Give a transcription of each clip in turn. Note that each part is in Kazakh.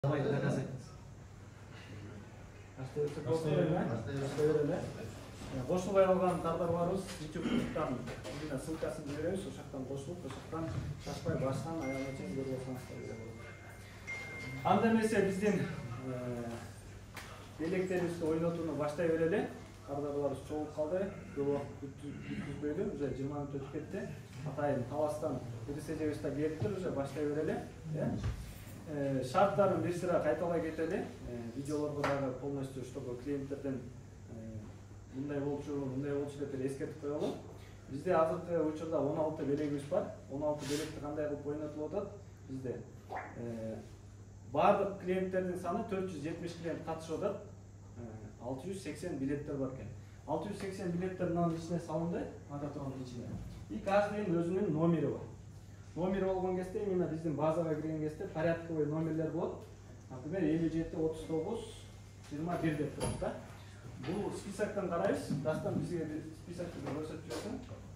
Кошулбай калган кардарларыбыз YouTube'дан ссылкасын жиберебиз, ошоктон кошулуп, ошоктон шашпай башынан аягына чейин көрүп алсаңыздар болот. Анда эмесе биздин электерибизди ойнотууну баштай берели. Кардарларыбыз чогулуп калды, көп убакыт күткүзбөйдү, уже 20 мүнөт өтүп кетти. Атайын таластан ресежебиз да келиптир, уже баштай берели. Шарттарын бир сыра кайталай кетели. Видеолорго дагы полностью чтобы клиенттерден мындай болчу деп эскертип коелу. Бизде азыркы учурда 16 белегибиз бар. 16 белекти кандай кылып ойнотулуп атат? Бизде бардык клиенттердин саны 470 клиент катышып атат. 680 билеттер бар экен. 680 билеттер мынанын ичине салынды, ататронун ичине. И каждыйнын өзүнүн номери бар. Номер болгон кезде именно биздин базага кирген кезде порядковый номерлер болот. Например, 57 39 21 деп турат да. Бул списоктон карайбыз. Дастан бизге списокты көрсөтүп берсең.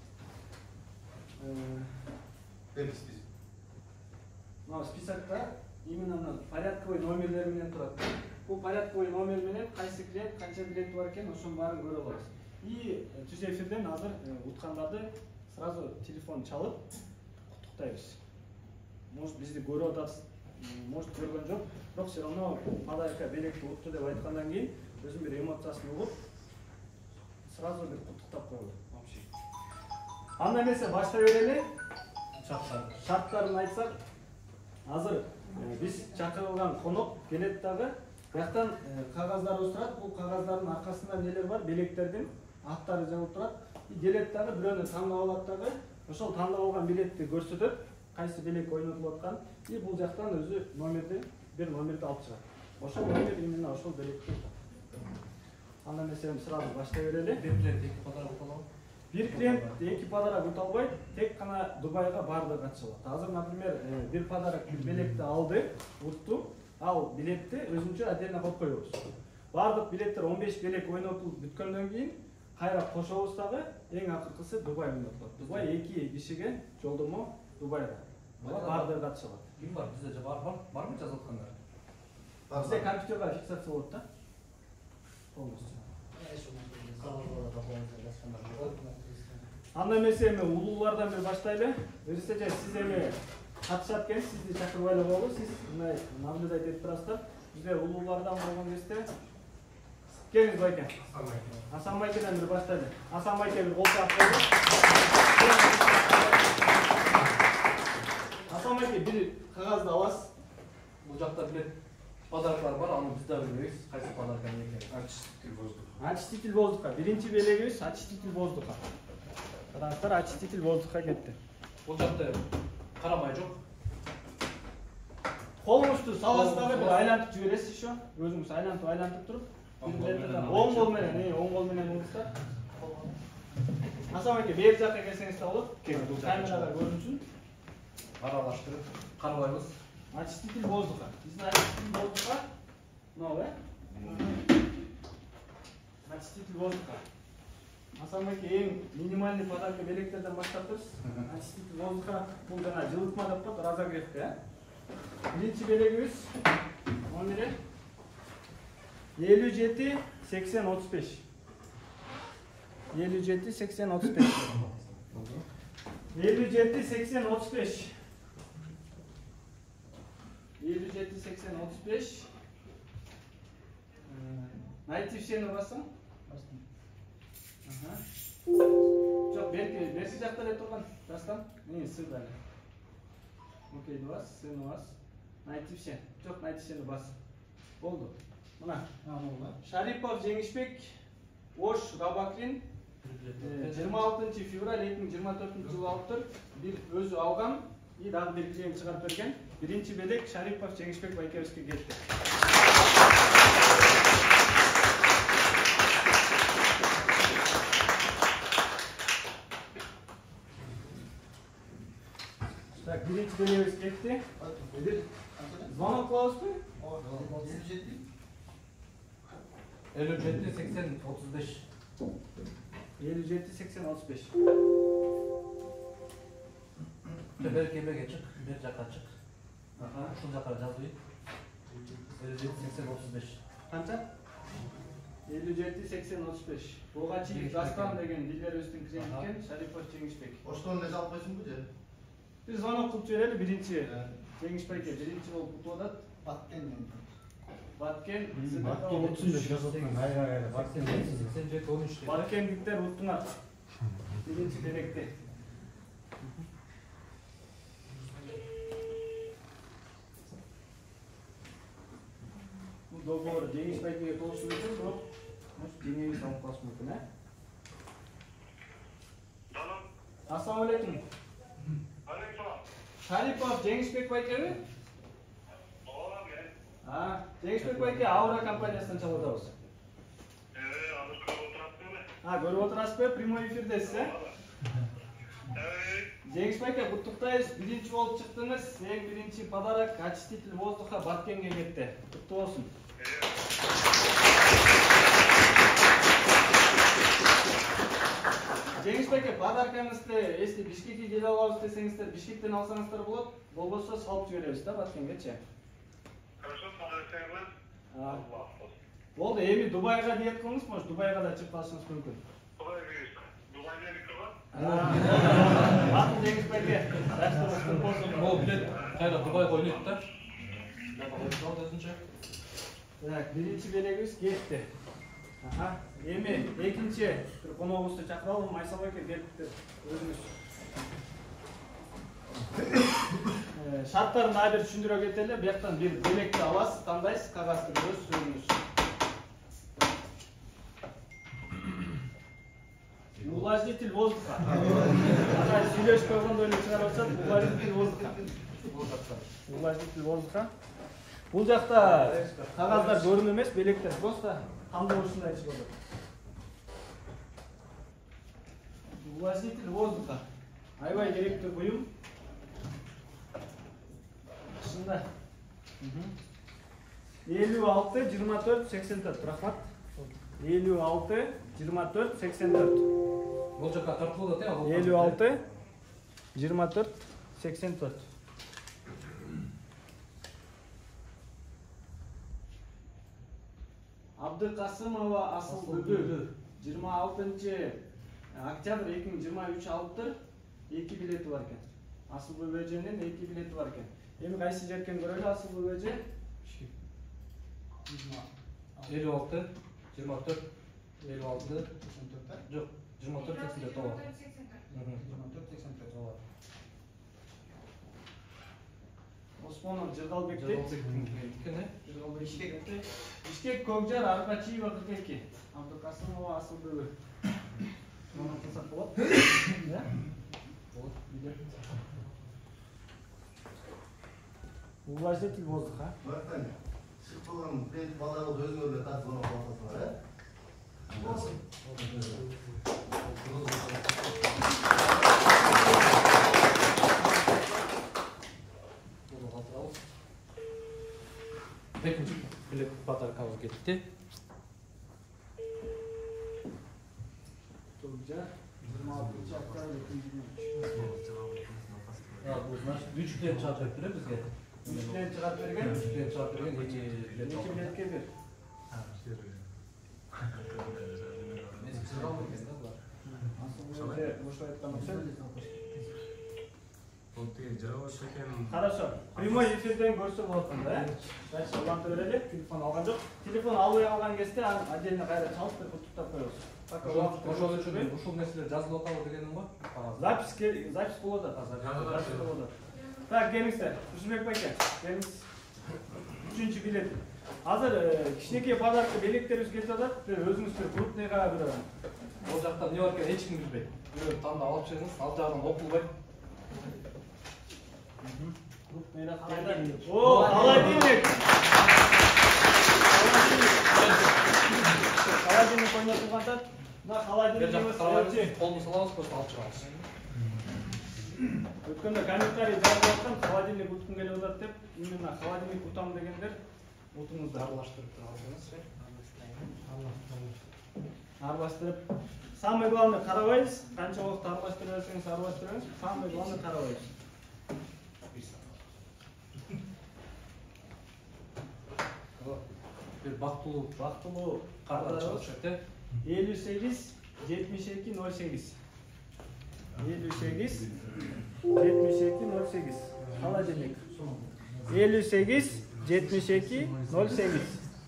Мына списокто именно порядковый номерлер менен турат. Бул порядковый номер менен кайсы клиент канча билети бар экен, ошонун баарын көрө алабыз. И түз эфирден азыр уткандарды сразу телефон чалып куттуктайбыз. Может бизди көрүп атасыз, может көргөн жок, бирок все равно подарка белекти утту деп айткандан кийин өзүм бир эмоциясын угуп сразу бир куттуктап коелу. Анда эмесе баштай берели. Шарттарын айтсак, азыр биз чакырылган конок келет дагы. Бияктан кагаздарыбыз турат. Бул кагаздардын аркасында нелер бар? Белектердин аттары жазылып турат. Келет дагы бирөөнү тандап алат дагы. Ошол тандап алган билетти көрсөтөт, кайсы белек ойнотулуп аткан. И бул жактан өзү бир номерди алып чыгат. Ошол номер именно ошол белекти. Анда меселем сразу баштай берели. Бир клиент эки подарок ута албайт, тек гана Дубайга барды катыша алат. Азыр, например, бир подарок бир белекти алды, утту, ал билетти өзүнчө отдельно коюп коебуз. Бардык билеттер 15 белек ойнотулуп бүткөндөн кийин кайра кошобуз дагы, эң акыркысы Дубай ойнотулат. Дубай 2 кишиге жолдомо Дубайга. Барды катыша алат. Ким бар? Бизде барбы жазып аткандар? Бизде компьютерге фиксация болот да. Полностью. Анда эмесе эми улуулардан бир баштайлы. Ресеже сиз эми катышат экен, сизди чакырып эле болду. Сиз мындай наблюдать этип турасыздар. Бизде улуулардан болгон кезде келиңиз байке. Асан байкеден бир баштайлы. Асан байке бир кол чаап койду. Асан байке бир кагазды аласыз. Бул жакта билет подароклар бар, аны биз да билебиз. Кайсы подарок экенин. Очиститель воздуха. Очиститель воздуха. Биринчи белегибиз очиститель воздуха. Караңыздар, очиститель воздуха кетти. Бул жакта карамай жок. Колуңузду саласыз дагы бир айлантып жибересиз еще. Өзүңүз айлантып туруп, оң кол менен урушта. Асан байке, бер жакка келсеңиз да болот. Камерада көрүнсүн. Аралаштырып карабайбыз. Очиститель воздуха. Биздин очиститель воздуха мынау, очиститель воздуха. Асан байке эң минимальный подарка белектерден баштаптырбыз. Очиститель воздуха бул жана жылытма деп коет, разогревка. Биринчи белегибиз номери 57 80 35. 57 80 35. 57 80 35. 57 80 35. Найти всени бассың? Жоқ, берси жакта эле турган. Дастан. Мени сырда эле. Окей, бас, сын бас. Найти все. Жоқ, найти всени бас. Болду. Мына. Шарипов Жеңишбек, Ош Рабаклин 26 февраль 2024 жылы алыптыр. Бир өзү алган, и дагы бир клиент чыгарып берген. Биринчи белек Шарипов Жеңишбек байкебизге кетти. Так, биринчи белегибиз кетти. Звонок кылабызбы? 57 80 35. 57 80 35. Бер кемеге чык, бер жакка чык. Ушул жакка жазбайт. 57-80-35. Qancha? 57-80-35. Буга чейин Дастан деген дилерибиздин клиенти экен, Шарипов Жеңишбек. Оштон эле алып койсуңбу же? Биз звонок кылып жиберели, биринчи Жеңишбекке биринчи болуп утуп атат. Баткен. Баткен 87-13. Баткендиктер уттуңар. Биринчи беректе. Договор Жеңишбекке толушу үчүн, бирок жеңеңиз алып калышы мүмкүн, Ассаламу алейкум. Шарипов Жеңишбек байкеби? Жеңишбек байке Аура компаниясынан чалып атабыз. Көрүп отурасызбы? Прямой эфирдесиз, Жеңиш байке, куттуктайбыз. Биринчи болуп чыктыңыз. Эң биринчи подарок очиститель воздуха Баткенге кетти. Куттуу болсун. Жеңиш байке, подаркаңызды если Бишкекке келип алабыз десеңиздер, Бишкектен алсаңыздар болот. Болбосо салып жиберебиз да Баткенгечи. Хорошо, подаркаңыз. Болду, эми Дубайга ниет кылыңыз, может Дубайга да чыгып калышыңыз мүмкүн. Дубайда никого? Батыл Жеңиш байке. Ол билет кайра Дубайга ойнойт да. Так, биринчи белегибиз кетти. Эми экинчи бир коногубузду чакыралым, Майсал байке келиптир өзүңүз. Шарттарын дагы бир түшүндүрө кетели. Бияктан бир белекти аласыз, тандайсыз, кагазды өз сөзүңүз. Увлажнитель воздуха. Сүйлөшүп койгондо эле чыгарып атат, увлажнитель воздуха. Увлажнитель воздуха. Бул жакта кагаздар көрүнүп эмес, белектер просто кандай ушундай чыгып атат. Увлажнитель воздуха. Аябай керектүү буюм. Ушундай. 56-24-84, рахмат. 56-24-84. Бул жакка тартылып атат, 56-24-84. Абдыкасымова Асыл Бүбү 26 октябрь 2023 алыптыр. 2 билети бар экен. Асыл Бүбү эженин 2 билети бар экен. Эми кайсы жеркен көрөлү Асыл Бүбү эже? 56, 24, 56, жоқ, 24, 84 ооба. 24, 84 Осмонов Жыргалбекте. Жыргалбек. Бишкек Көкжар Арбачиева 42. Абдыкасымова Асыл Бүбү. Мына кылсак болот. Болот. Увлажнитель воздуха. Бартан, сиз болгон бренд балаларды өзүңөр эле тартып алып каласыңар, Экинчи билет подаркабыз кетти. Көкжар 26 октябрь 2023. Бул значит 3 билет чыгарып бериптир бизге. 3 билет чыгарып берген. 3 билет чыгарып берген, 2 билет. 2 билетке бир. Хорошо. Прямой эфирден көрсө болот анда, Дальше улантып берели. Телефон алган жок. Телефон албай калган кезде отдельно кайра чалып берип куттуктап коебуз. Ошол үчүн ушул нерселер жазылып атабы дегеним го. Запись болот азыр. Запись болот. Так, келиңиздер. Турсунбек байке, келиңиз. 3-чү билет. Азыр кичинекей подарка белектерибиз кетип атат. Өзүңүз бир крупныйга бир. Ол жакта эмне бар экен эч ким билбейт. Бирөө тандап алып чыгыңыз, ал жагынан окулбай. Крупныйрак кайда? О, холодильник. Холодильник ойнотулган атат. Мына холодильникибиз колун салабыз, просто алып чыгабыз. Өткөндө комментарий жазып аткан, холодильник уткум келип атат деп, именно холодильник утам дегендер утуңузду аралаштырып алсаңыз, аралаштырып. Самое главное карабайсыз, канча убакыт аралаштыра берсеңиз аралаштырыңыз. Самое главное карабайсыз. Bir bактылуу кардарыбыз чыгышат э. 58 72 08. 58 72 08. Холодильник. 58 72 08.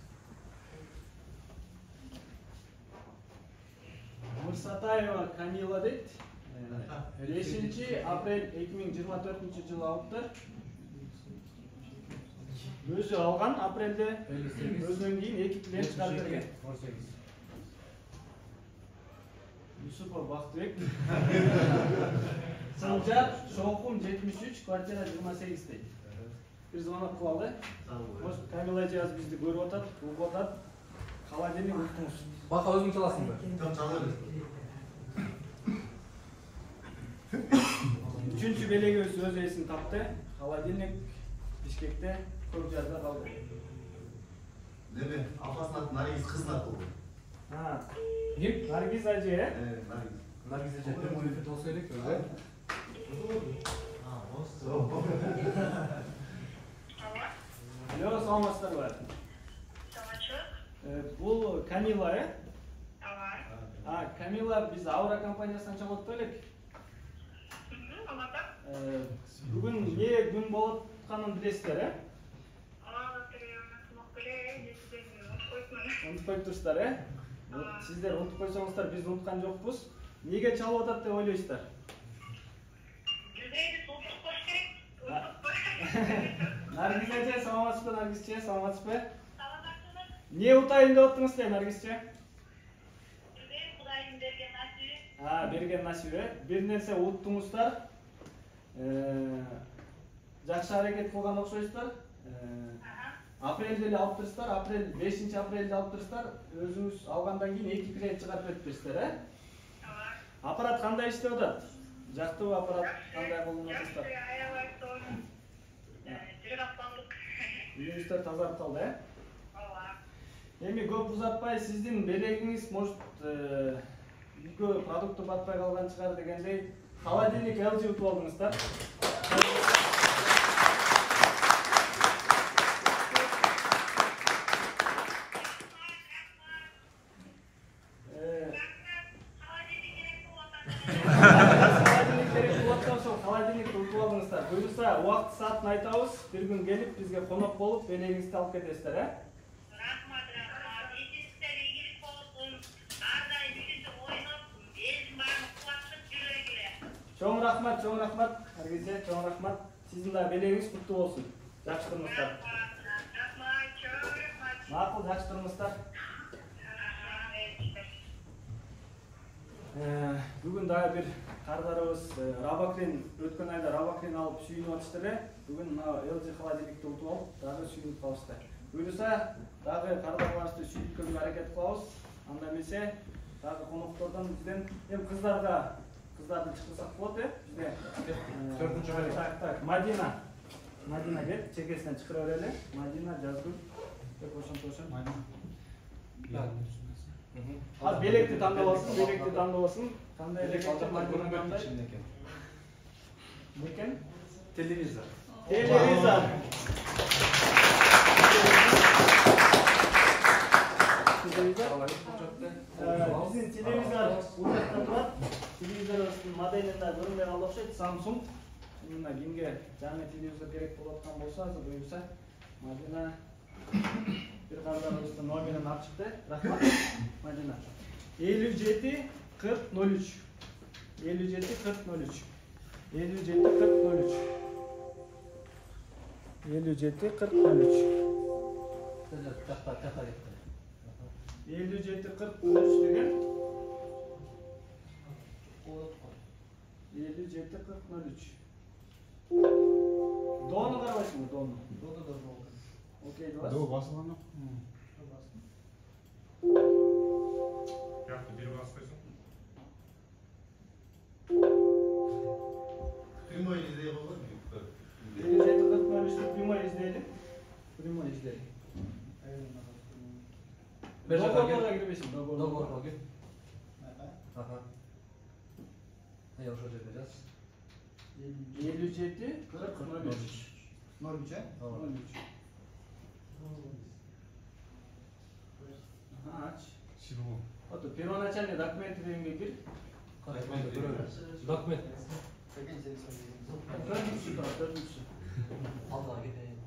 Мырсатаева Камила дейт. 5 апрель 2024 жылы алыптыр. Өзү алган апрелде, өзүнөн кийин 2 плен чыгарып берген. Юсупов Бактыбек. Сынжар Шоқум 73, квартира 28 дейт. Бир звонок кылып алды. Может, Камила эжебиз бизди көрүп атат, угуп атат. Холодильник уктуңуз. Бака өзүң чаласыңбы? Чала бересиз. Үчүнчү белегибиз өз ээсин тапты. Холодильник Бишкекте көп жарда калды. Деме, апасынын аты Наргиз, кыздын аты болду. Ким? Наргиз ажы, э? Наргиз. Наргиз эже прямой эфирде болсо керек өзү. Алло, саламатсыздарбы? Саламатчылык. Бул Камила, э? Ооба. Камила биз Аура компаниясынан чалып элек. Алата. Бүгүн эмне күн болуп атканын билесиздер, э? Унутпай турсуздар, э? Сиздер унутуп койсоңуздар, биз унуткан жокпуз. Неге чалып атат деп ойлойсуздар? Наргиз эже, саламатсызбы, Наргизче, саламатсызбы? Не утайын деп аттыңыз эле, Наргизче? Кудайдын берген насиби. Берген насиби. Бир нерсе уттуңуздар. Жакшы аракет кылган окшойсуздар. Апрелде эле алып турсуздар, 5 апрелде алып турсуздар. Өзүңүз алгандан кийин 2 клиент чыгарып берипсиздер, э? Аппарат кандай иштеп атат? Жактыбы аппарат, кандай колдонуп атасыздар? Аябай сонун. Жүрөк аптандык. Үйүңүздөр тазарып калды, э? Ооба. Эми көп узатпай сиздин белегиңиз может үйгө продукты батпай калган чыгар дегендей холодильник LG утуп алдыңыздар. Холодильникти утуп алдыңыздар. Буюрса убакыт саатын айтабыз. Бир күн келип бизге конок болуп белегиңизди алып кетесиздер, э? Рахмат. Ишиңиздер ийгилик болсун. Ар дайым үйдө ойноп, элдин баарын кубаттап жүрөгүлө. Чоң рахмат, Наргиз, чоң рахмат. Сиздин да белегиңиз куттуу болсун. Жакшы турмуштар. Рахмат, чоң рахмат. Макул, жакшы турмуштар. Бүгүн дагы бир кардарыбыз Рабакрин өткөн айда Рабакрин алып сүйүнүп атыштыр, э? Бүгүн мына LG холодильникти утуп алып, дагы сүйүнүп калышты. Буюрса, дагы кардарларыбызды сүйүткөнгө аракет кылабыз. Анда эмесе, дагы коноктордон бизден кыздарды чыгырсак болот, э? Бизде 4-чү белек. Так, Мадина кел, чекесинен чыгыра берели. Мадина, Жазгүл. Деп ошентип. Белекти тандап алсын, Кандай элек көрүнбөйт ичинде экен. Некен? Телевизор. Телевизор. Биздин телевизор ушакта турат. Телевизордун моделинде көрүнбөй калды окшойт, Samsung. Мына кимге жаңы телевизор керек болуп аткан болсо, азыр буюрса Мадина бир кардарыбыздын номерин алып чыкты. Рахмат, Мадина. 57 40 03. 57 40 03. 57 40 03. 57 40 03. 57 40 03 деген 57 40 03. Дону карабайсыңбы, дону? Окей, да. До басылган жок. Жакты бир басып койсоң. Прямой издей болгон. 57 40 03 прямой издейли. Договорга кирбейсиң, Договорга кир. Я уже жерде жаз. 57 40 03. 03, э? 03. Ото первоначальный документы дегенге кир. Документ. Төртүнчүсү. Алдыға кетейін.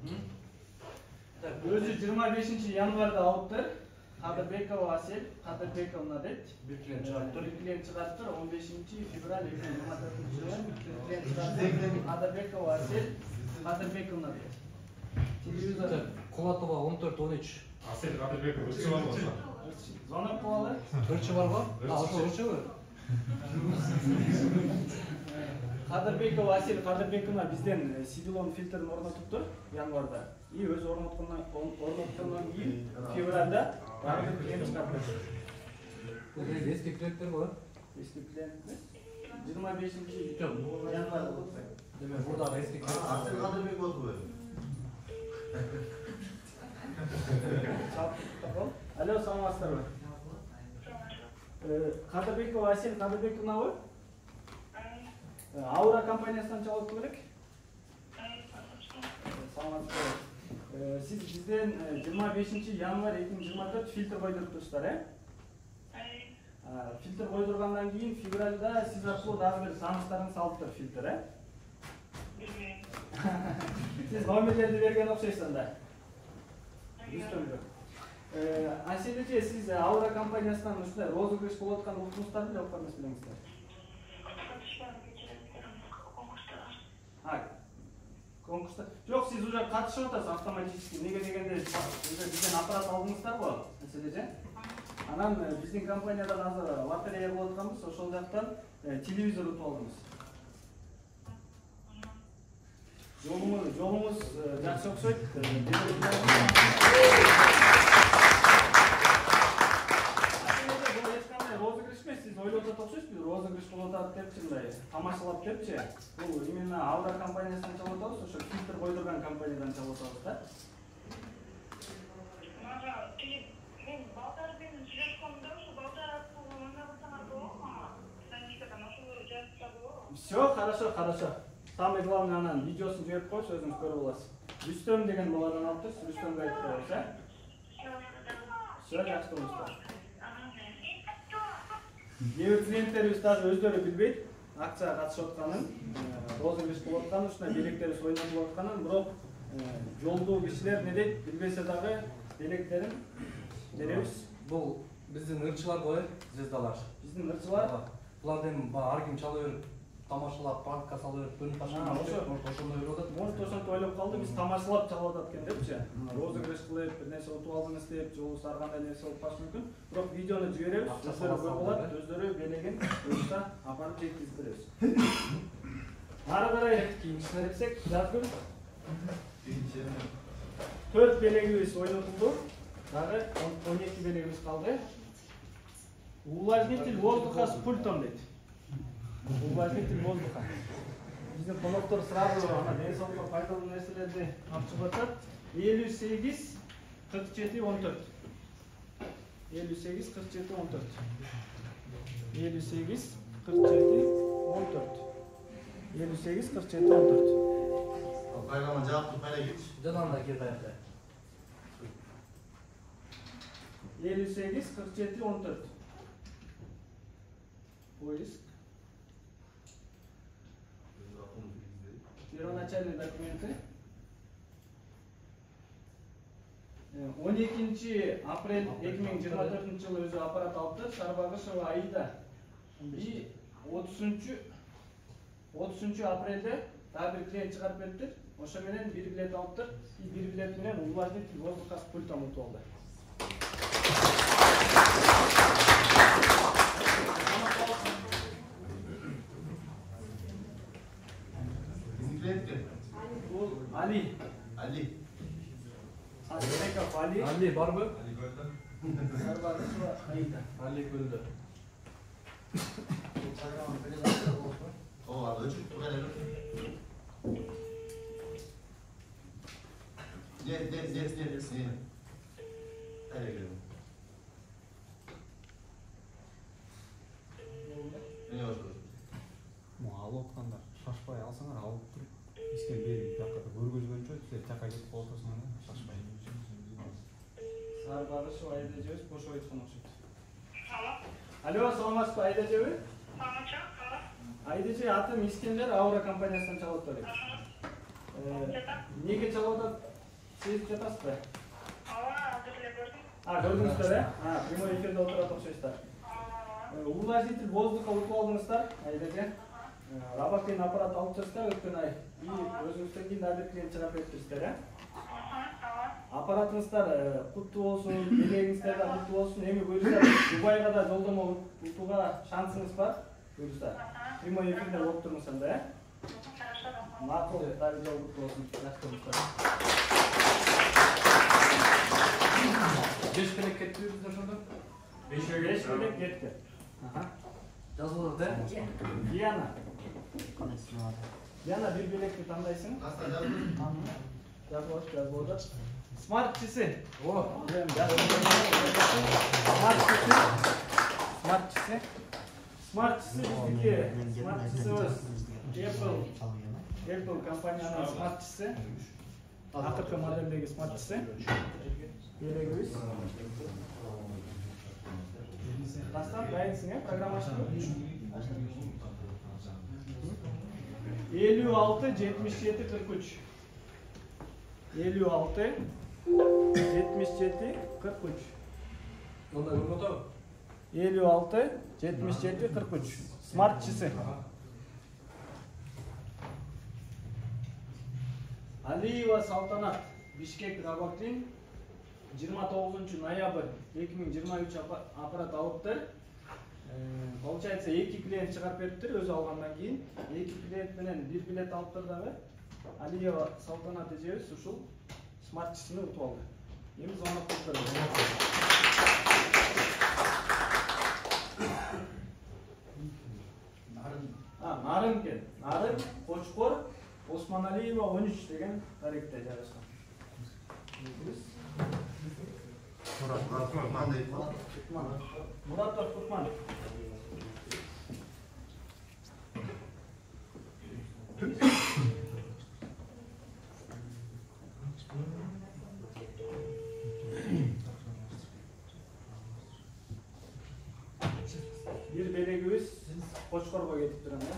Өзү 25 январда алыптыр. Кадырбекова Асель, Кадырбековна дейт. Bir клиент шығарып тұр. Bir клиент чыгарыптыр. 15 февраль 2024 жылы клиент чыгарыптыр. Кадырбекова Асель, Кадырбековна дейт. Телевизор. Кулатова 14-13. Асел Кадырбеков ұрчы бар болса. Звонок кылалы. Ұрчы бар ба? Ұрчы бар. Кадырбекова Асель Кадырбековна бизден сидилон фильтрин орнотуптур январда. И өз орноткондон кийин февралда баары клиент чыгарып берди. Eski klientler var. Eski klient 25 январда болса. Demek burada eski klient. Асел Кадырбеков отур. Алло, саламатсыздарбы? Кадырбекова Асель Кадырбековнабы? Аура компаниясынан чалып келек. Саламатсыздар. Сиз бизден 25 январь 2024 фильтр койдуруптурсуздар, Фильтр койдургандан кийин февралда сиз аркылуу дагы бир сааныштарыңыз алыптыр фильтр, Сиз номерлерди берген окшойсуз анда. Асель эже, сиз Аура компаниясынан ушундай розыгрыш болуп аткан уктуңуздар беле окуп эмес белеңиздар? Конкурста. Жок, сиз уже катышып атасыз автоматически. Неге дегенде бизден аппарат алдыңыздар го, Асель эже. Анан биздин компаниядан азыр лотерея болуп атканбыз, ошол жактан телевизор утуп алдыңыз. Жолуңуз жакшы окшойт. Розыгрыш эмес, сиз ойлоп атат окшойсуз, розыгрыш болуп атат депчи, мындай тамашалап депчи. Бул именно Аура компаниясынан чалып атабыз, ошо фильтр койдурган компаниядан чалып атабыз да. Все, хорошо. Самое главное, анан видеосын жиберип коюш, өзүңүз көрүп аласыз. Рүстөм деген баладан алыптырсыз, Рүстөмгө айтып коебуз, Все, жакшы болуңуздар. Кээ клиенттерибиз дагы өздөрү билбейт, акцияга катышып атканын, розыгрыш болуп атканын, ушундай белектерибиз ойнотулуп атканын, бирок жолдуу кишилер не дейт, билбесе дагы белектерин беребиз. Бұл біздің ырчылар ғой, звездалар. Биздин ырчылар. Бұларден ар ким чала берип, тамашалап, пранкка сала берип, бөлүп ошондой ойлоп атат. Может, ошентип ойлоп калды, биз тамашалап чалып атат экен депчи. Розыгрыш кылып, бир нерсе утуп алдыңыз деп, жолу саргандай нерсе болуп калышы мүмкүн. Бирок видеону жиберебиз, өздөрү көрүп алат, өздөрү белегин өзүнчө апарып жеткизип беребиз. Ары карай кийинчисине кетсек, жазгүл. 4 белегибиз ойнотулду. Дагы 12 белегибиз калды. Увлажнитель воздуха с пультом дейт. Увлажнитель воздуха. Биздин коноктор сразу ден соолукка пайдалуу нерселерди алып чыгып атат. 58 47 14. 58 47 14. 58 47 14. 58 47 14. Программа жаптып кайра кетчи. Жадан да кир каякта. 58 47 14. Поиск. Первоначальные документы. 12 апрель 2024 жылы өзү аппарат алыптыр, Сарбагышева Аида. И 30 апрелде дагы бир клиент чыгарып бериптир. Ошо менен бир билет алыптыр. И бир билет менен увлажнитель воздуха с пультом утуп алды. Бул Али. Асылбеков Али. Али барбы? Сарбагышева Аида. Али көлдө. Ооба, өчүп кайра кет. Нет. Кайра кет. Алып аткандар шашпай алсаңар алып туруп искен бери жакка көргөзгөнчө силер жакка кетип калып атасыңар да шашпай. Сары Багышева Аида эжебиз кошуп айткан окшойт. Алло. Алло, саламатсызбы Аида эжеби? Саламатча. Алло. Аида эже, атым Искендер, Аура компаниясынан чалып атат. Неге чалып атат? Сезип жатасызбы? Ооба, азыр эле көрдүм. Көрдүңүздөр, прямой эфирде отурат окшойсуздар. Увлажнитель воздуха утуп алдыңыздар, Аида эже. Рабаклин аппарат алып жүрсүздөр өткөн ай. И өзүңүздөн кийин дагы бир клиент чыгарып бериптирсиздер, аппаратыңыздар куттуу болсун, белегиңиздер да куттуу болсун. Эми буюрса Дубайга да жолдомо утууга шансыңыз бар. Буюрса прямой эфирде болуп туруңуз анда, Хорошо. макул, дагы жол куттуу болсун. Жакшы болуңуздар. 5 билет кеттибиз ошондо. 5 билет кетти. Жазылды да. Диана. Диана, бир билекти тандайсың. Кастан жаздым. Жазып атат. Смарт часы. О, Смарт часы биздики. Смарт часыбыз Apple компаниянын смарт часы. Акыркы модельдеги смарт часы. Белегибиз. Дастан дайынсың, программаштырып. 56 77 43. 56 77 43. онда көрүп атабы? 56 77 43. Смарт часы. Алиева Салтанат, Бишкек Рабаклин, 29 ноябрь 2023 аппарат алыптыр. Получается, 2 клиент чыгарып бериптир, өзү алгандан кийин. 2 клиент менен 1 билет алыптыр дагы. Алиева Салтанат эжебиз ушул смарт часыны утуп алды. Эми звонок кылып беребиз. Нарын экен. Нарын, Кочкор, Осмоналиева 13 деген тарихте жайгашкан. Муратов Кутман. Бир белегибиз Кочкорго кетиптир анда.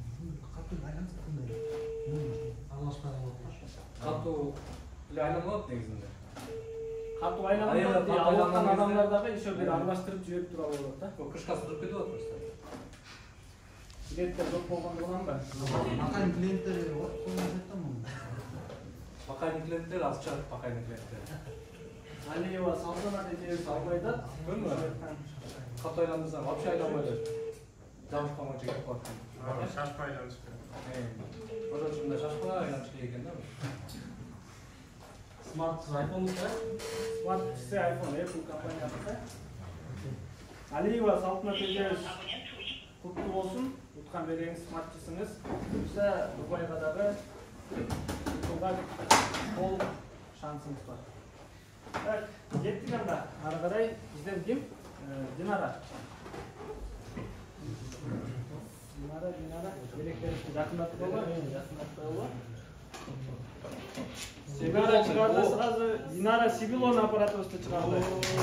Катуу эле айланат негизинде. Катуу айланат, алган адамдар дагы еще бир аралаштырып жиберип тура болот да. Кышкасы туруп кетип атат просто. Билеттер көп болгондугунан ба? Макайын клиенттер коюп Бакайны клиенттер, аз чыгат бакайны клиенттер. Алиева Салтанат эжебиз албай атат. Катуу айландырсаң, вообще айланбай эле. Жабышканга чыгып калат. Шашпай айланыш керек. Ошол үчүн да шашпай айланыш керек экен да. Смарт iPhone да? Смарт iPhone Apple компаниясы. Алиева Салтанат эжебиз куттуу болсун. Уткан береңиз смарт часыңыз. Буюрса Дубайга дагы утууга кол шансыңыз бар. Так, кеттик анда. Ары карай бизден ким? Динара. Динара, белектерибизди жакындатып койгула, Динара чыгарды сразу. Динара Сибилон аппаратыбызды чыгарды.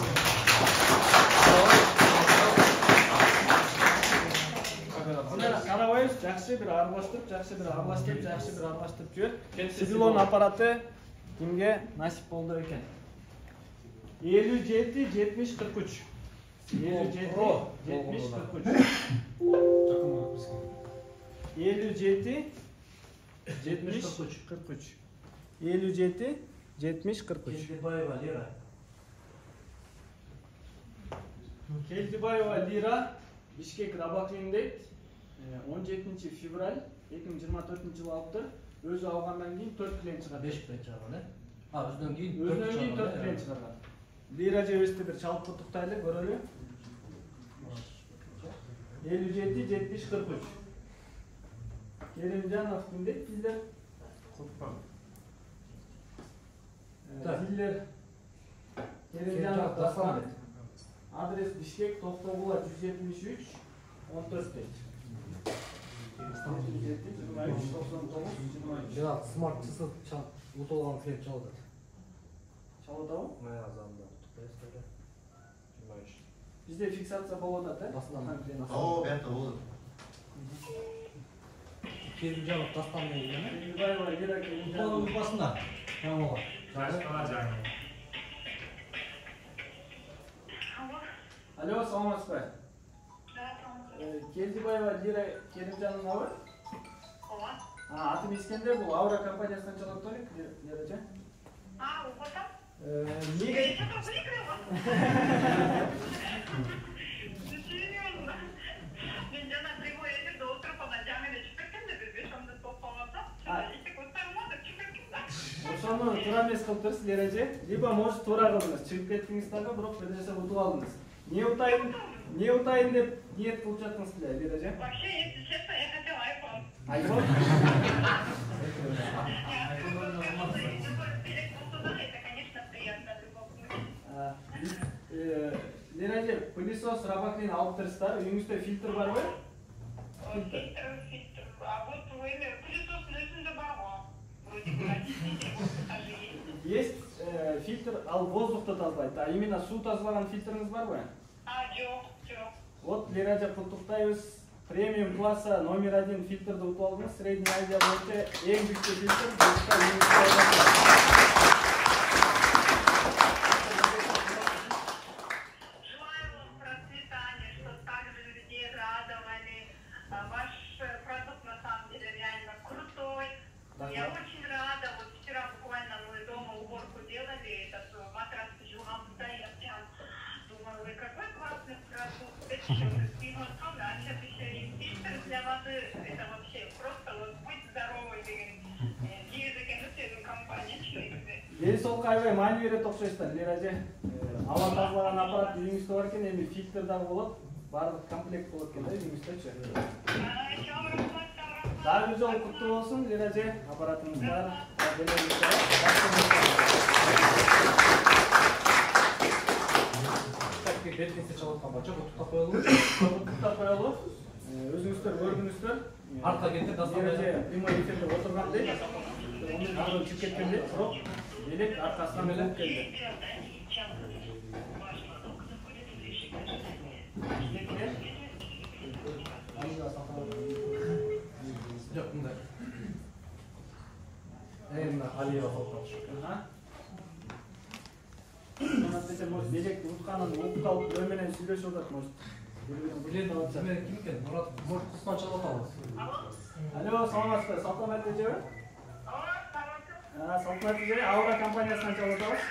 Динара карабайбыз, жакшы бир аралаштырып жибер. Сибилон аппараты кимге насип болду экен? 57 70 43. 57 70 43. 57 70 43. 57 70 43. Келдибаева Лера. Келдибаева Лира Бишкек Рабаклиндейт. 17 февраль 2024 жылы алыптыр. Өзү алгандан кийин 4 клиент чыгат. 5 билет чыгарган, Өзүнөн кийин 4 клиент чыгарган. Лира жебизди бир чалып куттуктайлы, көрөлү. 57 70 43. Керимжанов кимдейт сиздер? Кутман. Сиздер Керимжанов Дастан. Адрес Бишкек, Токтогула 173 14 дейт. Жана смарт часы утулган клиент чалып атат. Чалып атабы? Мына азанда. Бизде фиксация болуп атат, О, бияқта болду. Келіп жалып тастан деген ме? Келдибаева Лира Келимжанова. Басында. Жаңылға. Жашпала жаңы. Алло, саламатсызбы? Келдибаева Лира Келимжановна. Атым Искендер, бул Аура компаниясынан чалып турик, Лирача. Упатам? Неге? Серьезно? Мен жана прямой эфирде отуруп анан жаңы эле чыгып кеткем да бир 5-10 топ калганда. Эчек отурмун деп чыгып кеттим да. Ошону туура эмес кылып турсуз, Лирача. Либо может туура кылдыңыз, чыгып кеттиңиз дагы, бирок бир нерсе утуп алдыңыз. Не утайын деп ниет кылып жаттыңыз беле, Лирача? Вообще, если честно, я хотела iPhone. Айфон? Это, конечно, приятно в любом случае. Лирача, пылесос рабоклин алып турсуздар, үйүңүздө фильтр барбы? Фильтр. А вот пылесостун өзүндө бар го. Вроде бы даже есть. Есть фильтр, ал воздухты тазалайт. А именно суу тазалаган фильтріңіз барбы? Жок. Вот, Лирача, куттуктайбыз. Премиум класса номер 1 фильтрді утуп алдыңыз. Средний Азия боюнча эң күчтүү фильтр. Желаю вам процветания, чтобы также людей радовали. Ваш продукт на самом деле реально крутой. Я очень рада. Вот вчера буквально мы дома уборку делали, этот матрас жугам стоят. Думаю, ой, какой классный продукт. А сейчас еще и фильтр для воды. Это вообще просто вот будь здоровый деген. Язык компания. Ел сол кайбай маани берет окшойсуздар, Лирача. Ауа тазалаган аппарат үйүңүздө бар экен, эми фильтр дагы болот. Баардык комплект болот экен да үйүңүздөчү. Дагы бир жолу куттуу болсун, Лирача. Аппаратыңыз бар. Бетінесе çalıp бачок, құттықтап қойылу. Құттықтап қойылу. Өзіңіздер көрдіңіздер. Артқа кетті, дастан прямой эфирде отырғандай. Оның алдын шығып кеткенде, бұрып, елек арқасынан болып келді. Жоқ, мұндай. Мына Алиева соқтап. Mesela melek Utkan'ın Utkal ömenen süreç olarak mı? Bilin, kim eкен? Мұрат, может, құсынан çalып алыңыз. Alo, саламатсызбы, Салтанат эже? Салтанат эже, Аура компаниясынан чалып атабыз.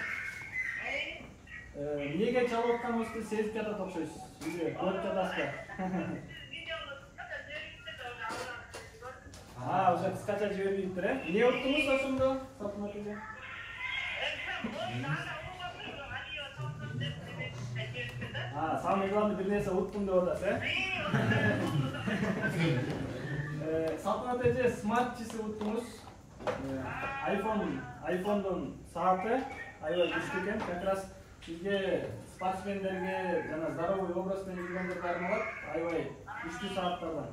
Неге чалып атканыбызды сезип жатат окшойсуз. Үйдө көрүп жатасызбы? Уже кыскача жибербейиптир, э? Эмне уттуңуз ошондо, Салтанат эже? Самый главный bir neyse uttun da orada sen. Салтанат эже смарт часы уттунуз. iPhone'дун сааты аябай күчтүү экен. Как раз сизге спортсмендерге жана здоровый образ менен жүргөндөргө арналат аябай күчтүү сааттардан.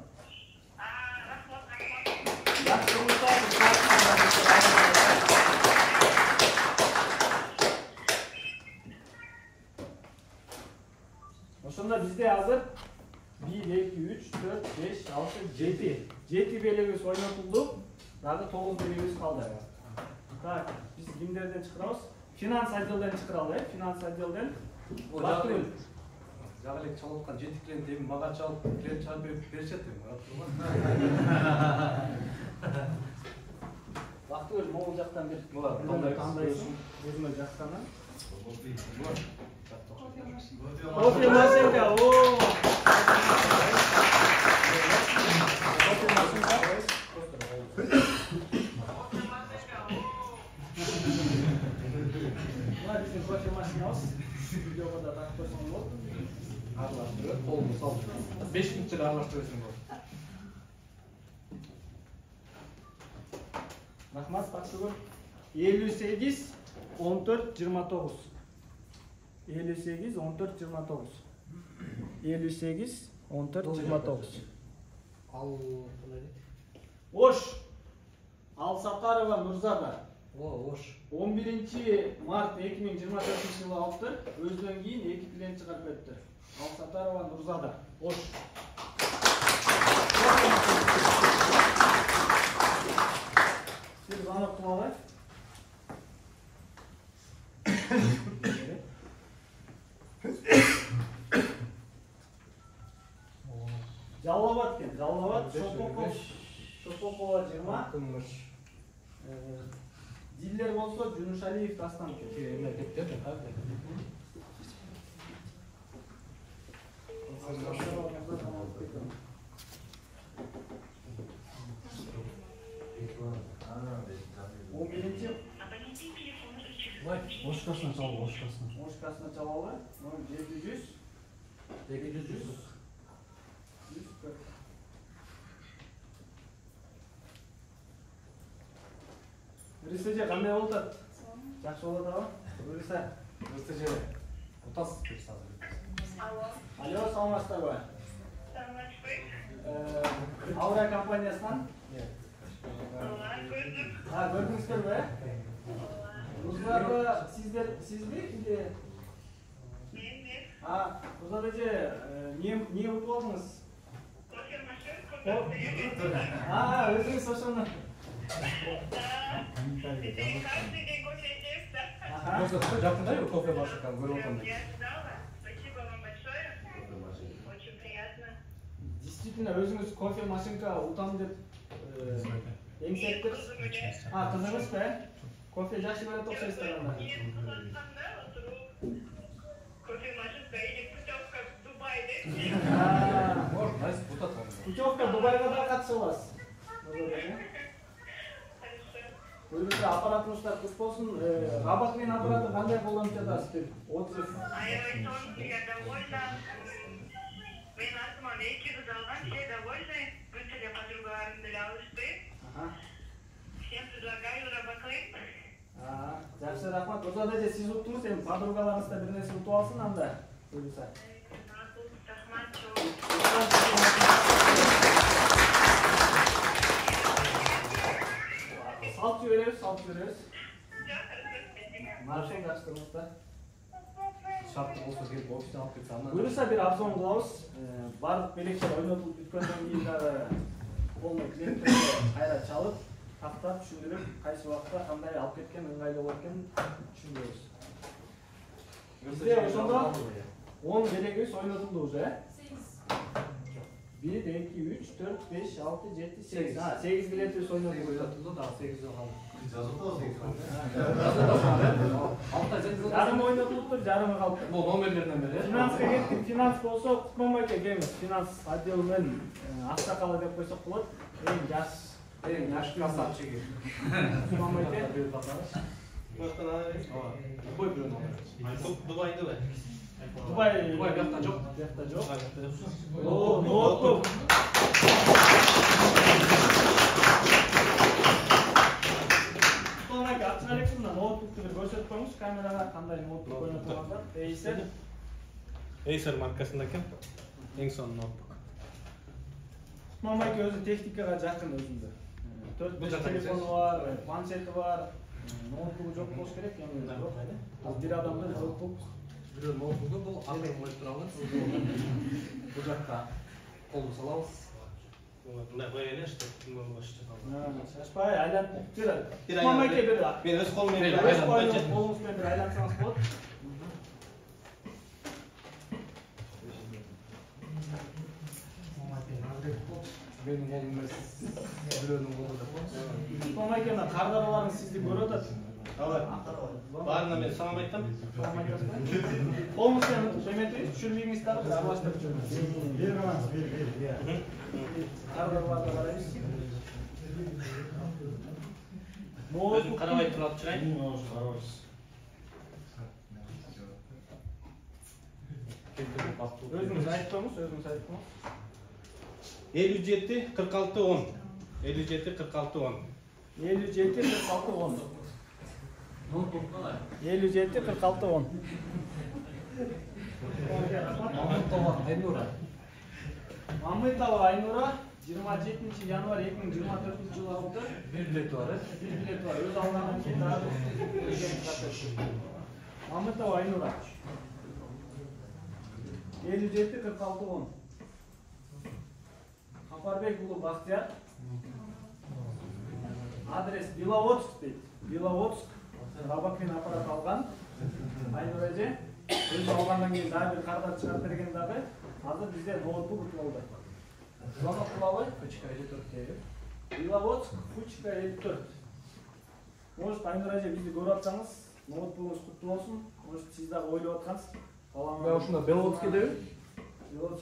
Ошондо бизде азыр 1, 2, 3, 4, 5, 6, 7 белегибиз ойнотулду. Дагы 9 белегибиз калды. Так, биз кимдерден чакырабыз? Финанс отделден чакыралы, финанс отделден. Бактыгүл. Жагы элек чалып аткан 7 клиент эми мага чалып, клиент чалып беришет дейм. Бактыгүл могул жактан бир тандайсың. Өзүмө жакканы. Кофе машинка, кофе машинка. Bizim koşu maşinamız. Videoda da takmışsın bu. Arlaştırıyor, kolunu sallıyor. 5 minutçuk arlaştırıyorsun bu. Rahmat Baksıgül. 58 14 29. 58 14 29. 58 14 29. Al Oş. Al Sakarova Nurzada. Ош. 11 март 2024 жылы алыптыр. Өзүнөн кийин 2 клиент чыгарып бериптир. Алсатарова Нурзада. Ош. Сиз звонок кылалы. Жаллабад кен, Жаллабад, Шопокова 20. Диллер болсо Жунушалиев Дастан кен. Ошкасына чалып, ошкасына. Ошкасына чалалы. 700. 800. Рисеже кандай болуп атат? Жакшы болуп атабы? Буйруса. Рысыжы. Утас персонаж. Алло, саламатсыздарбы? Аура компаниясынан? Көрдүңүздөрбү? Рузада сизби? Рузада эже эмне утуп алдыңыз? Өзүңүз ошону. Жакында кофе машинканы көрүп отурмун. Спасибо вам большое. Очень приятно. Действительно, өзүңүз кофе машинка утам деп эңсеттиз. Кызыңызбы? Кофе жакшы көрөт окшойсуздар анда. Кофе машинка или путевка в Дубай, да? Путевка Дубайга да катыша аласыз. Буюрса аппаратыңыздар куш болсун. Рабат менен аппараты кандай колдонуп жатасыз деп отзыв. Я довольна. Мен артыман 2 кыз алган, все довольны. Бүт эле подругаларым деле алышты. Всем предлагаю Рабаклейм. Жакшы, рахмат. Рузада эже сиз уттуңуз, эми подругаларыңыз да бир нерсе утуп алсын анда. Буюрса. Рахмат. Салт жиберебиз. Маршрут жакшырыңыздар. Шартты болсо келип офистен алып кетсе андан. Буюрса бир обзор кылабыз. Бардык белектер ойнотулуп бүткөндөн кийин дагы полный клиенттерге кайра чалып, тактап түшүндүрүп, кайсы убакта кандай алып кеткен ыңгайлуу болот экенин түшүндүрөбүз. Бизде ошондо 10 белегибиз ойнотулду уже. 1, 2, 3, 4, 5, 6, 7, 8. 8 билетибиз ойнотулду. Да, 8 калды. Жарым ойнотулуптур, жарымы калды. Бул номерлерден бери. Финансқа кеттік, финанс болса, Кутманбайга келіңіз. Финанс отделімен Ақсақалы деп қойсақ болады. Ең жас красавчики. Кутманбайга. Любой бир номер. Дубайда ба? Дубай биякта жок. Биякта жок. Ноутбук. Кутманбайга ачык элексиңдер, ноутбукту бир көрсөтүп коюңуз, камерага кандай ноутбук ойнотулган бар. Acer маркасында экен. Эң сонун ноутбук. Кутманбайга өзү техникага жакын өзүндө. 4-5 телефону бар, планшети бар, ноутбугу жок болуш керек. Ал бир адамдын ноутбук, Бирөө ноутбугу бул акырын коюп турабыз. Бул жакка колду салабыз. Мына коеле, что кимге башчы калды. шашпай айлантып жүрөт. Кутманбайга бир. Мен өз колуммен колуңуз менен бир айлантсаңыз болот. Менин колум эмес. Бирөөнүн колу деп. Кутманбайга кардараларыңыз сизди көрүп атат. Баарына мен салам айттым. Колуңуз менен төмөнтүп, түшүрбөйүңүз дагы бир аралаштырып жүрүңүз. Кардараларды карайбыз. Өзүм карабай туруп чыгайын. Өзүңүз айтып коюңуз, өзүңүз айтып коюңуз. 57 46 10. 57 46 10. 57 46 10. Ноутбук калай? 57 46 10. Мамытова Айнура. Мамытова Айнура 27 январь 2024 жылы алды. Bir bileti var. Bir билети бар. Өз алгандан кийин дагы Мамытова Айнура. 57-46-10. Капарбек уулу Бактияр. Адрес Беловодск дейт. Беловодск. Рабакин аппарат алган. Айнура эже. Өзү алгандан кийин дагы бир кардат чыгарып берген дагы. Азыр бизде ноутбук утуп алды. Звонок кылабы? Фучка 54'teydi. Беловодск, Фучка 54. Может, Айнура эже бизди көрүп атсаңыз, ноутбугуңуз куттуу болсун. Может, сиз дагы ойлоп аткансыз. Ben ушунда Беловодск'деби? Беловодск.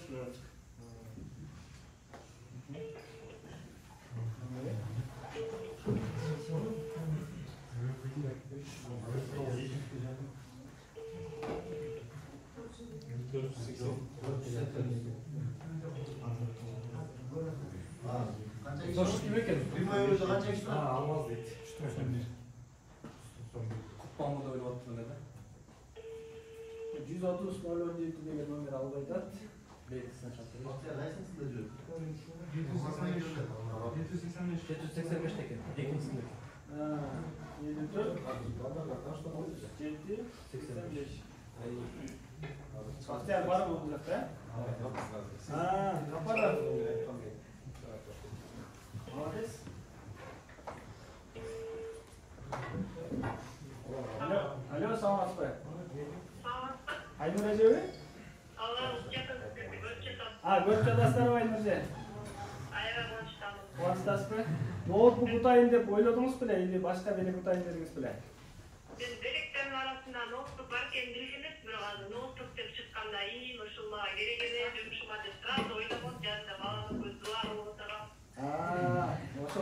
Sonuç gibi eкен. Prima euroda qancha kishi turadi? Алмаз дейт. Куппамы да ойлоп аттым эле. 130-017 деген номер алып айтат. Белгисине чатыр. Бактияр қайсысында жүр? 785 экен. Экинчисинде. 54 37 85. Бактияр барбы бул жакта? Капаров. Молодец. Алло, саламатсызбы? Айнура эжеби? Көрүп жатасыздарбы Айнура эже? Кубанычтасызбы? Ноутбук утайын деп ойлодуңуз беле, или башка белек утайын дедиңиз беле? Мен белектердин арасында ноутбук бар экенин билген эмес, бирок азыр ноутбук деп чыкканда ушуга керек эле жумушума деп сразу ойлогом, жанында баланын көзү бар болуп отурам. Ошо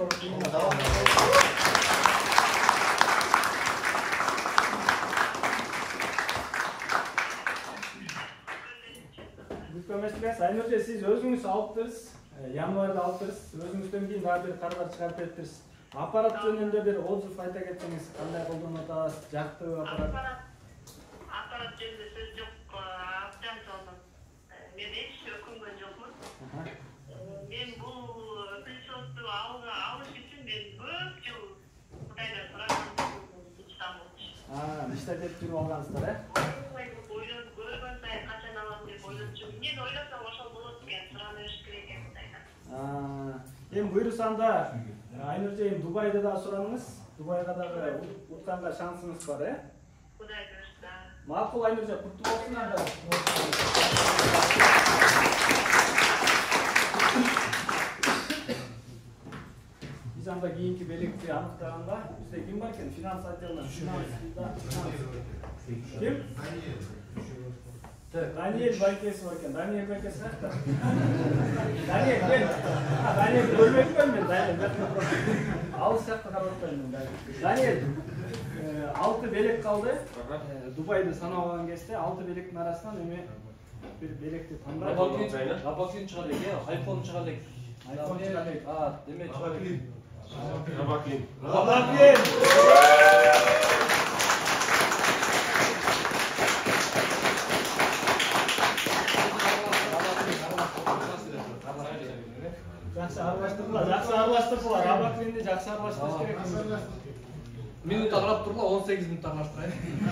Көмөстүрөз. Айнура эже, сиз өзүңүз алыптырсыз, январда алыптырсыз, өзүңүздөн кийин дагы бир кардат чыгарып бериптирсиз. Аппарат жөнүндө бир отзыв айта кетсеңиз, кандай колдонуп атасыз, жактыбы аппарат? Аппарат жөнүндө сөз жок, абдан сонун. Мен эч өкүнгөн жокмун. Мен бул пылесосту алыш үчүн мен көп жыл Кытайдан сураган Иштеп жүрүп алгансыздар, ойлонуп көргөн сайын качан алам деп ойлоп жүрүп, эмнени ойлосом ошол болот экен, сурана бериш керек экен Кытайдан. Эми буйрусанда Айнура эже Дубайды да сураңыз. Дубайга дагы утканга шансыңыз бар, Кудай буйрса. Макул Айнура эже, куттуу болсун анда. Биз анда кийинки белекти аныктаганга, бизде ким бар экен? Финанс отделинен. Ким? Даниэль Байкеси бар экен. Даниэль Байкеси кайда? Даниэль, кел. Даниэль көрбөймүн мен, Даниэль. Алыс жакта карап атпаймын мен. Даниэль, 6 белек калды. Дубайды санап алган кезде 6 белектин арасынан эми бир белекти тандап. Рабакин чыгар элек, айфон чыгар элек. айфон чыгар элек. Демек Рабакин. Жақсы аралаштырдылар. Рабакинди жақсы аралаштырыш керек. минут карап турла, 18 минут аралаштырайын.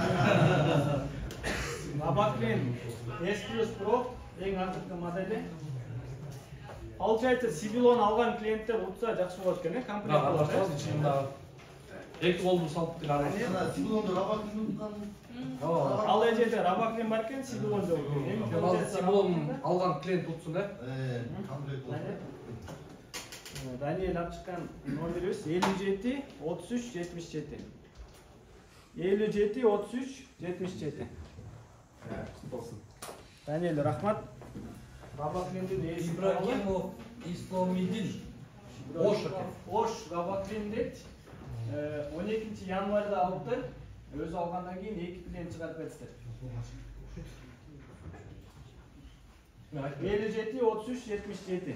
Рабакин S+ Pro ең акыркы модели. Получается, Сибилон алган клиенттер утса жакшы болот экен, комплект. Эки колду салып келе Сибилонду Рабакин уткан. Ал эжеде Рабакин бар экен, Сибилон жок. Сибилон алган клиент утсун, Комплект болсун. Даниэль алып чыккан номерибиз 57 33 77. 57 33 77. Даниэль, рахмат. Рабакиндин Ибрагимов Исламидин. Ош Рабакин дейт. 12 январда алыптыр. Өзү алгандан кийин 2 клиент чыгарып бериптир. 57 33 77.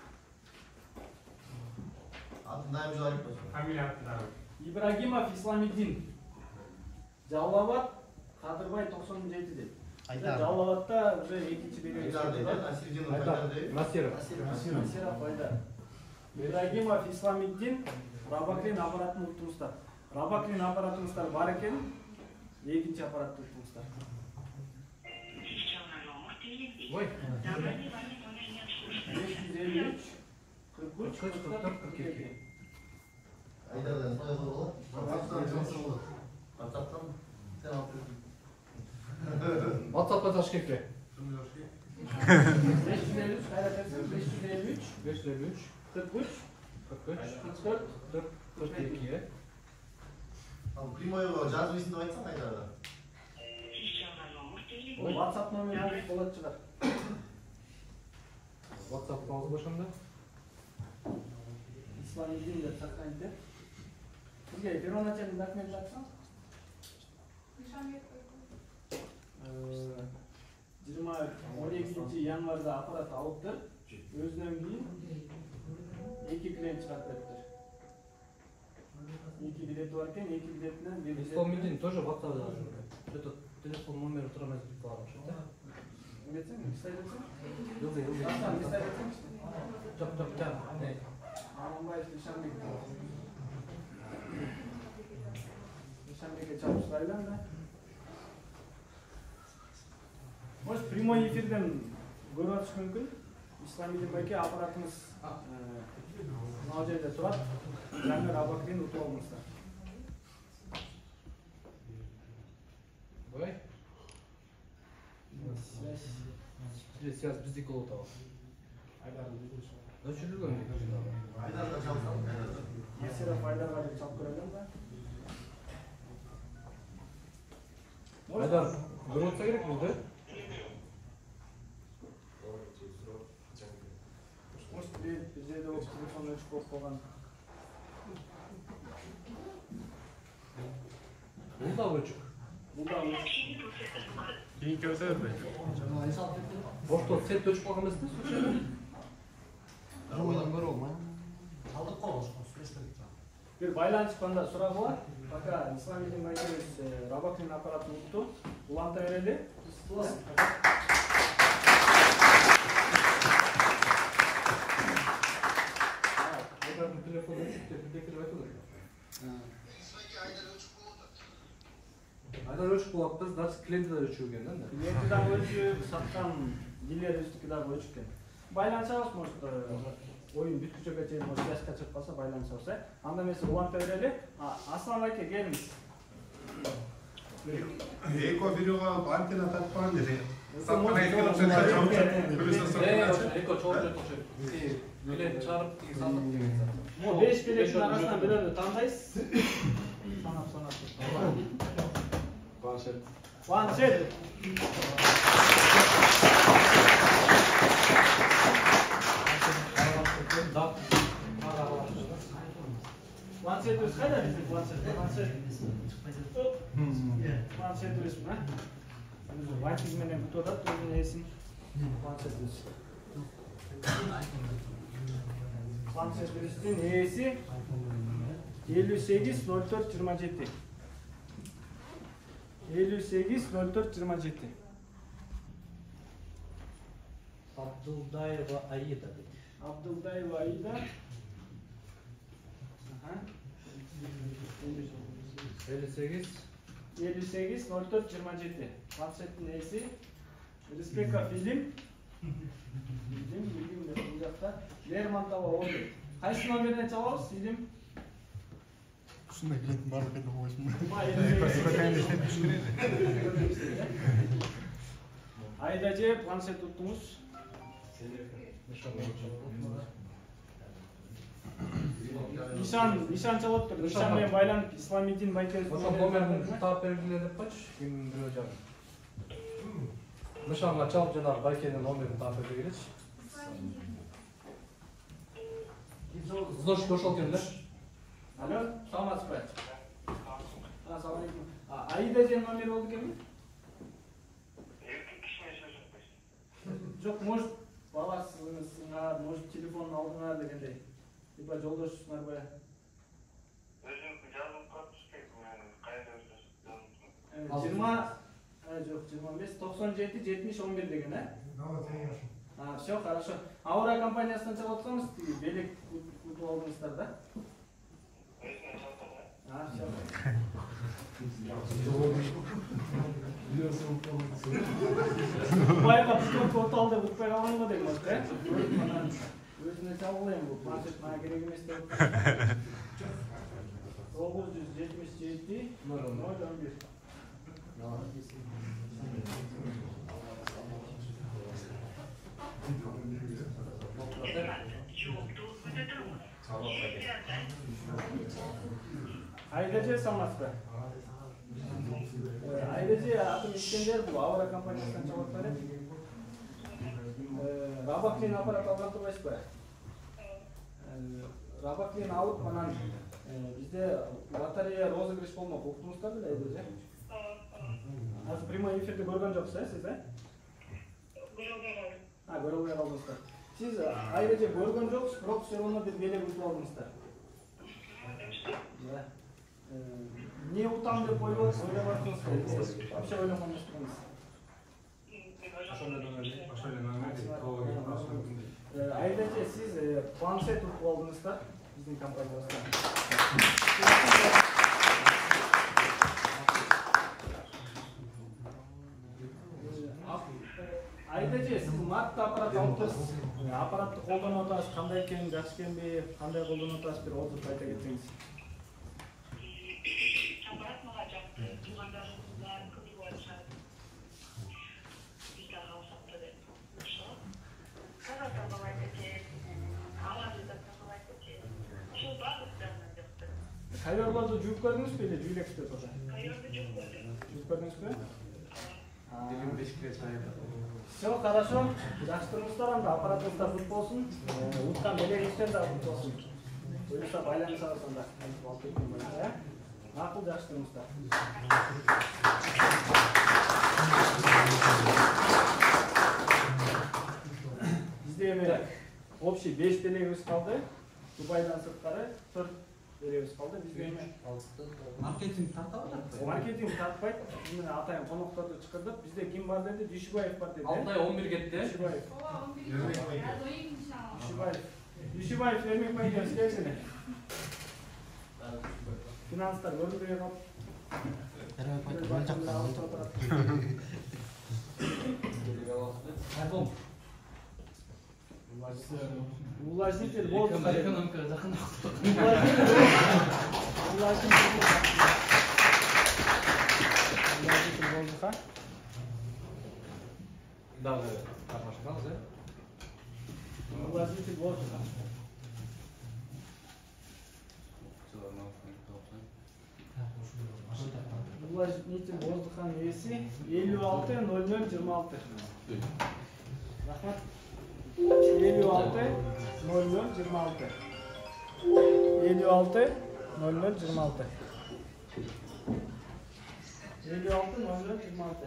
Атын жайлап болсун. Фамилия аттары. Ибрагимов Исламидин. Жалал Абад, Кадырбай 97 дейт. Жалал Абадта уже экинчи беребиз. Айдар дейді, Насирдинов Айдар, Айдар дейді. Насиров. Насиров Айдар. Ибрагимов Исламиддин, Рабаклин аппаратын уктуңуздар. Рабаклин аппаратыңыздар бар экен, экинчи аппаратты уктуңуздар. Ой. 553 43 44 42. Айдардан солай болады. WhatsApp-тан жұмысы болады. WhatsApp-тан сен алып бердің. WhatsApp-та Ташкентке. 553 553 553 43 43 44 42. Ал прямойға жазбайсың деп айтсаң Айдарда. WhatsApp номері болот чыгар. WhatsApp-та алып башында. Исламиддин деп сохранить et. Сизге первоначальный документ жатсаң? 12 январда аппарат алыптыр. Өзүнөн кийин 2 клиент чыгарып бериптир. 2 билети бар экен, 2 билетинен бир Исламиддин тоже WhatsApp-да. Что-то телефон номері тұра алмай кетіп қалған что-то. Билетсең, листай берсең? Yıldız. Листай берсең? Жоқ. Не? Аманбаев Ишанбек. Ишанбекке чалып сұрайлам да. Может, прямой эфирден көрүп атыш мүмкүн. Исламиддин байке аппаратыңыз мына жерде турат. Жаңы Рабаклин утуп алыңыздар. Ой. Связь биздики болуп атабы. Өчүрүлгөн. Айдарда жалсам. Насиров Айдарга деп чалып көрөлүм да. Айдар, көрүп атса керек бизди. Может, бир жерде болуп телефон өчүп болуп калган. Бул да өчүк. Бул да Кийинки өтө бербейт. Бошто сет өчүп калган эмеспи? Ойдан көріп олмай. бир байланышканда сурагы бар. Пока Исламиддин байкебиз Рабаклин аппаратын укту. Уланта берели. Айдардын телефону өчүк деп бекер айтылды. Айдар өчүк болуп атты, значит клиенти да өчүк экен да. Клиенти да өчүк, саткан дилерибиздики да өчүк экен. Байланышабыз, может, оюн бүткүчөгө чейин может связька чыгып калса байланышабыз, Анда эмесе уланта берели. Аслан байке келиңиз. Эко бирүүгө антенна тартпаган деди. Эко чогуу токшойт. Клиент чыгарып тиги сатып деген зат. 5 билеттин арасынан бирөөнү тандайсыз. Санап. Планшет. Планшет. Планшетибиз кайда биздин планшет? Планшетибизби? Вантик менен күтүп атат, өзүнүн ээсин. Планшетибиз. Планшетибиздин ээси 580427. 580427. Абдулдаева Аида. Абдулдаева Аида. 580427. Планшеттин ээси Респека фильм. Фильм деп бул жакта Лермонтова орду. Кайсы номерден чабабыз фильм? Ушундай билеттин баары кайда койсун. Айда же планшет уттуңуз. Нишан чалып тур. Нишан менен байланып Исламиддин байкебиз. Ошол номерин таап бергиле деп койчу. Ким бирөө жак. Нишанга чалып жанагы байкенин номерин таап бергилечи. Зош ошол экен да. Алло, саламатсызбы? Ассалам алейкум. Аида же номер болду экенби? Жок, может, баласыңар, может, телефонун алдыңар дегендей. Либо жолдошуңарбы? жоқ 25, 97, 70, 11 деген, все, хорошо. Аура компаниясынан чыгып отқанбыз, белек ұтып алдыңыздар да? Все. Байға бүкіл ұталды ұтпай қалған ғой дейміз, өзіне чабылайын бұл, планшет маған керек емес деп. 977, 011. Айдаче салмаспы. Айдаче атым ешкендер бұл Аура компаниясынан чабаттар еді. Рабаклин аппарат алған тұрбайсыз ба? Рабаклин алып, манан бізде лотерея розыгрыш болмақ. Оқытыңыздар біле Айдаче? Азыр прямой эфирді көрген жоқсыз, сіз, көрілбей қалдыңыздар. Сіз Айдаче көрген жоқсыз, бірақ все равно бір белек ұтып алдыңыздар. Не ұтам деп ойлап жатырсыз? Вообще ойламай тұрмыз. Айдаче, сіз планшет ұтып алдыңыздар біздің компаниямыздан. Айдаче, сіз матты аппарат алып тұрсыз. Аппаратты қолданып отырсыз, қандай екенін, жақсы екен бе, қандай қолданып отырсыз, бір отзыв айта кетсеңіз. Аппарат маған жақсы, туғандарымыздан көп айтышады. Bizde kalsakta da. Sonra da kolay geçer. Ağabeyde de kolay geçer. Şu bağlıklarına yaptı. Kayorlarda жууп көрдүңүз бе, жүүлексте тоже? Kayorda çok gördüm. Жууп көрдүңүз бе? Дилим бешикке чайып. Все, хорошо. Жакшы турмуңуздар, анда аппаратыңыздар бут болсун. Уткан белегиңиздер да бут болсун. Буюрса байланышабыз анда. Алып кеткен боюнча, макул, жакшы турмуңуздар. Бизде эми общий 5 белегибиз калды. Дубайдан сырткары 4 белегибиз калды. Бизде эми Маркетинг тартабы? маркетинг тартпайт. Мен атайын конокторду чакырдык. Бизде ким бар деди? Дүйшүбаев бар деди. Алтай 11 кетти. Дүйшүбаев. Дүйшүбаев Эрмек байкебиз келсине. Финанстар көрүнбөй калып. Эрмек байке бул жакта. Альбом. Увлажнитель воздуха. Экономика жакын. Увлажнитель воздуха. Дагы кармашканыз, Увлажнитель воздуха. Увлажнитель воздуха веси 56-00-26. Рахмат. 56-00-26. 56-00-26. 56-00-26.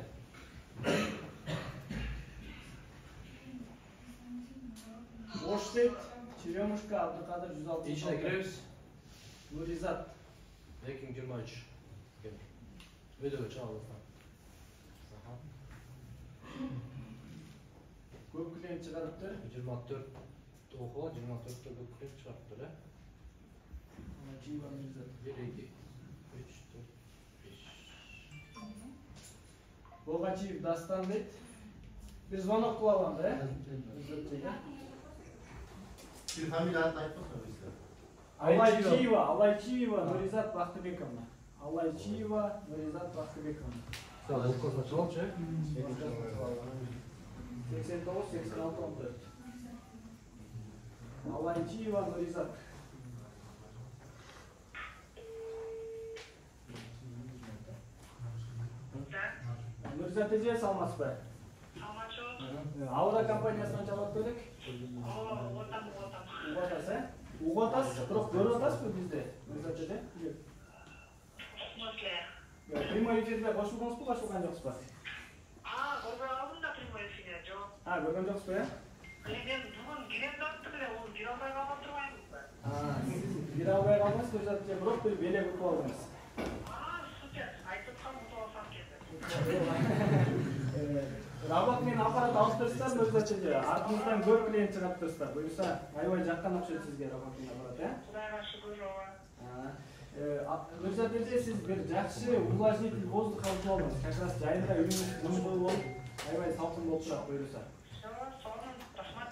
Оштет, Черемушка, Абдыкадыр 106. İçine gireriz. Нуризат. Viking 23. Video çağırdı. Көп клиент чыгарыптыр. 24 тоқо, 24 көп клиент чыгарыптыр. Чийба Нуризат. 1, 2, 3, 4, 5. Богачиев Дастан дейт. Bir звонок кылып алган да, Bir familia атын айтып тұрсың бізде. Алайчиева Нуризат Бактыбековна. Алайчиева Нуризат Бактыбековна. Все, легко начал, че? 89-86-14. Алайчиева Нуризат. Нуризат эже салмасызбы? Аура компаниясынан чалып келдик. Угатасыз, Угатасыз, бирок көрүп атасызбы бизде? Нуризат эже? Прямой эфирде кошулгонсузбу, кошулган жоксузбу? Көрбөй алдым да прямой эфирде, жок. Көргөн жоксузбу, э? Мен бүгүн келем деп эле, ол бир албай калган турбаймынбы? Сиз бир албай калдыңыз, Нуризат эже, бирок бир белек утуп алдыңыз. Супер, айтып калдым, утуп алсам келди. Рабак мен аппарат алып тұрсыздар, өзгөчө артыңыздан көп клиент чыгап тұрсыздар. Буюрса, аябай жаккан окшойт сизге рабак мен аппарат, Кудайга шүгүр, ооба. Мырза деже, сиз бир жакшы увлажнитель воздуха алып алдыңыз. Как раз жайында үйүңүз мыжгуу болуп, аябай салкын болуп турат буюрса. Сонун, рахмат.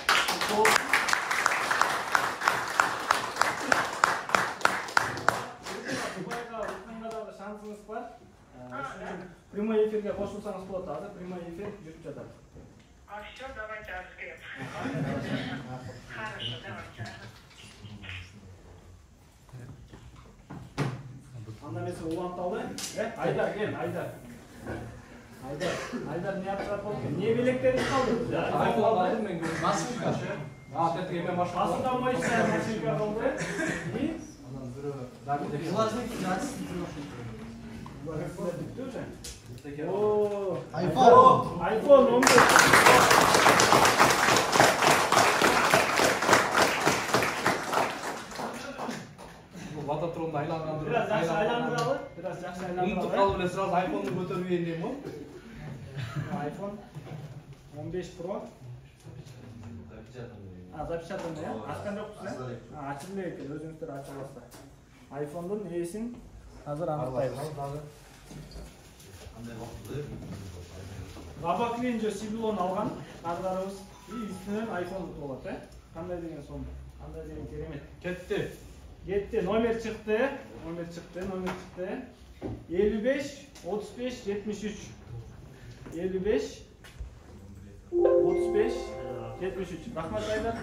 Дубайга укмга дагы шансыңыз бар. Прямой эфирге кошулсаңыз болот. Азыр прямой эфир жүрүп жатат. Все, давайте откроем. Хорошо, давайте. Анда мен сени уланталы. Айдар кел, Айдар. Айдар не аптырап болду? Не белектериңиз калды? iPhone алды мен машинка. Тетиги мен машинка. Басында моечка машинка калды. И Анан бирөө дагы влажнитель начистый уже. О, iPhone 15. Вататронду айлангандырып. Biraz жакшы айландыралы. Biraz жакшы Унутуп айландыралы. калып эле сразу iPhone'ду көтөрбөйүн дейм го. iPhone 15 Pro. Запечатанный, ya? Açkan yoksun, ya? Açılmıyor ekan, özünüzдөр açып аласыздар. iPhone'дун ээсин азыр аныктайбыз. Рабаклин же Сибилон алган кардарыбыз и үстүнөн iPhone туруп алат, э? Кандай деген сон, кандай деген керемет. Кетти, номер чыкты. 55 35 73. 55 35 73. Рахмат Айдар.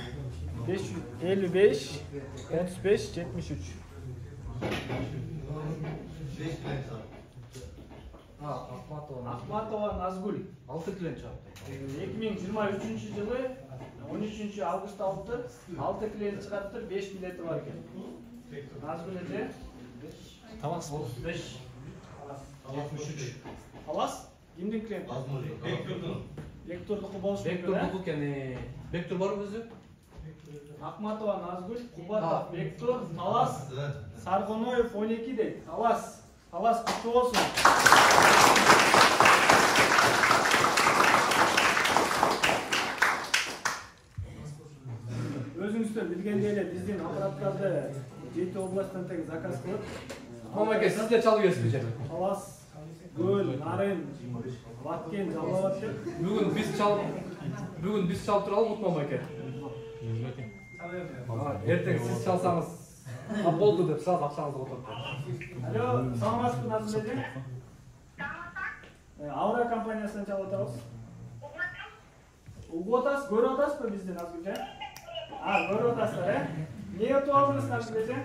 55 35 73. Ахматова Назгуль. 6 клиент чыгапты. 2023 жылы 13 август алды. 6 клиент чыгаптыр, 5 билети бар экен. Назгуль эже. Талас 35 73. Алас? Кимдин клиенти? Бектурдуку болуш керек. Бектурдуку экен. Бектур барбы өзү? Ахматова Назгуль, Кубатов Бектур, Талас Саргоноев 12 дейт. Талас куттуу болсун. Өзүңүздөр билгендей эле биздин аппараттарды 7 областтан тең заказ кылып, Мамаке, сиз де чалып бересиз бе? Талас, Көл, Нарын, Баткен, Жалал-Абад деп. Бүгүн биз чалып туралы Мамаке. Эртең сиз чалсаңыз, болду деп сразу акчаңызды отуруп. Алло, саламатсызбы Назгүл эже? Аура компаниясынан чалып атабыз. Угуп атасыз, көрүп атасызбы бизди Назгүл эже? Көрүп атасыздар, э? Не утуп алдыңыз Назгүл эже?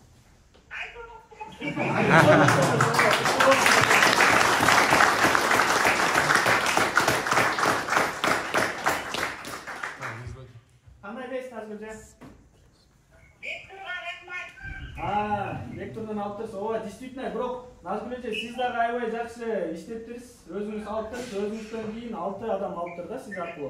Кандай дейсиз Назгүл эже? Бектурдан алып тұрсыз. Ооба, действительно, бирок Назгүл эже, сиз дагы аябай жакшы иштептирсиз. Өзүңүз алып тұрсыз, өзүңүздөн кийин 6 адам алып тұр да сиз аркылуу.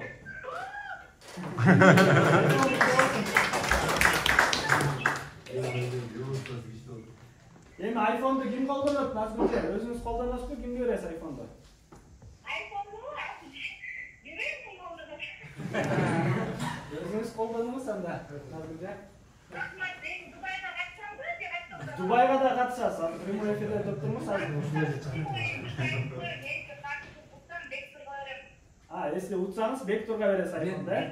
Эми iPhone'ду ким колдонот Назгүл эже? Өзүңүз колдоносузбу, кимге бересиз iPhone'ду? Өзүңүз колдонуңуз анда, Назгүл эже. Дубайга да катышасыз. Прямой эфирде доктормуз азыр. Если утсаңыз Бектурга бересиз iPhone'ду, э?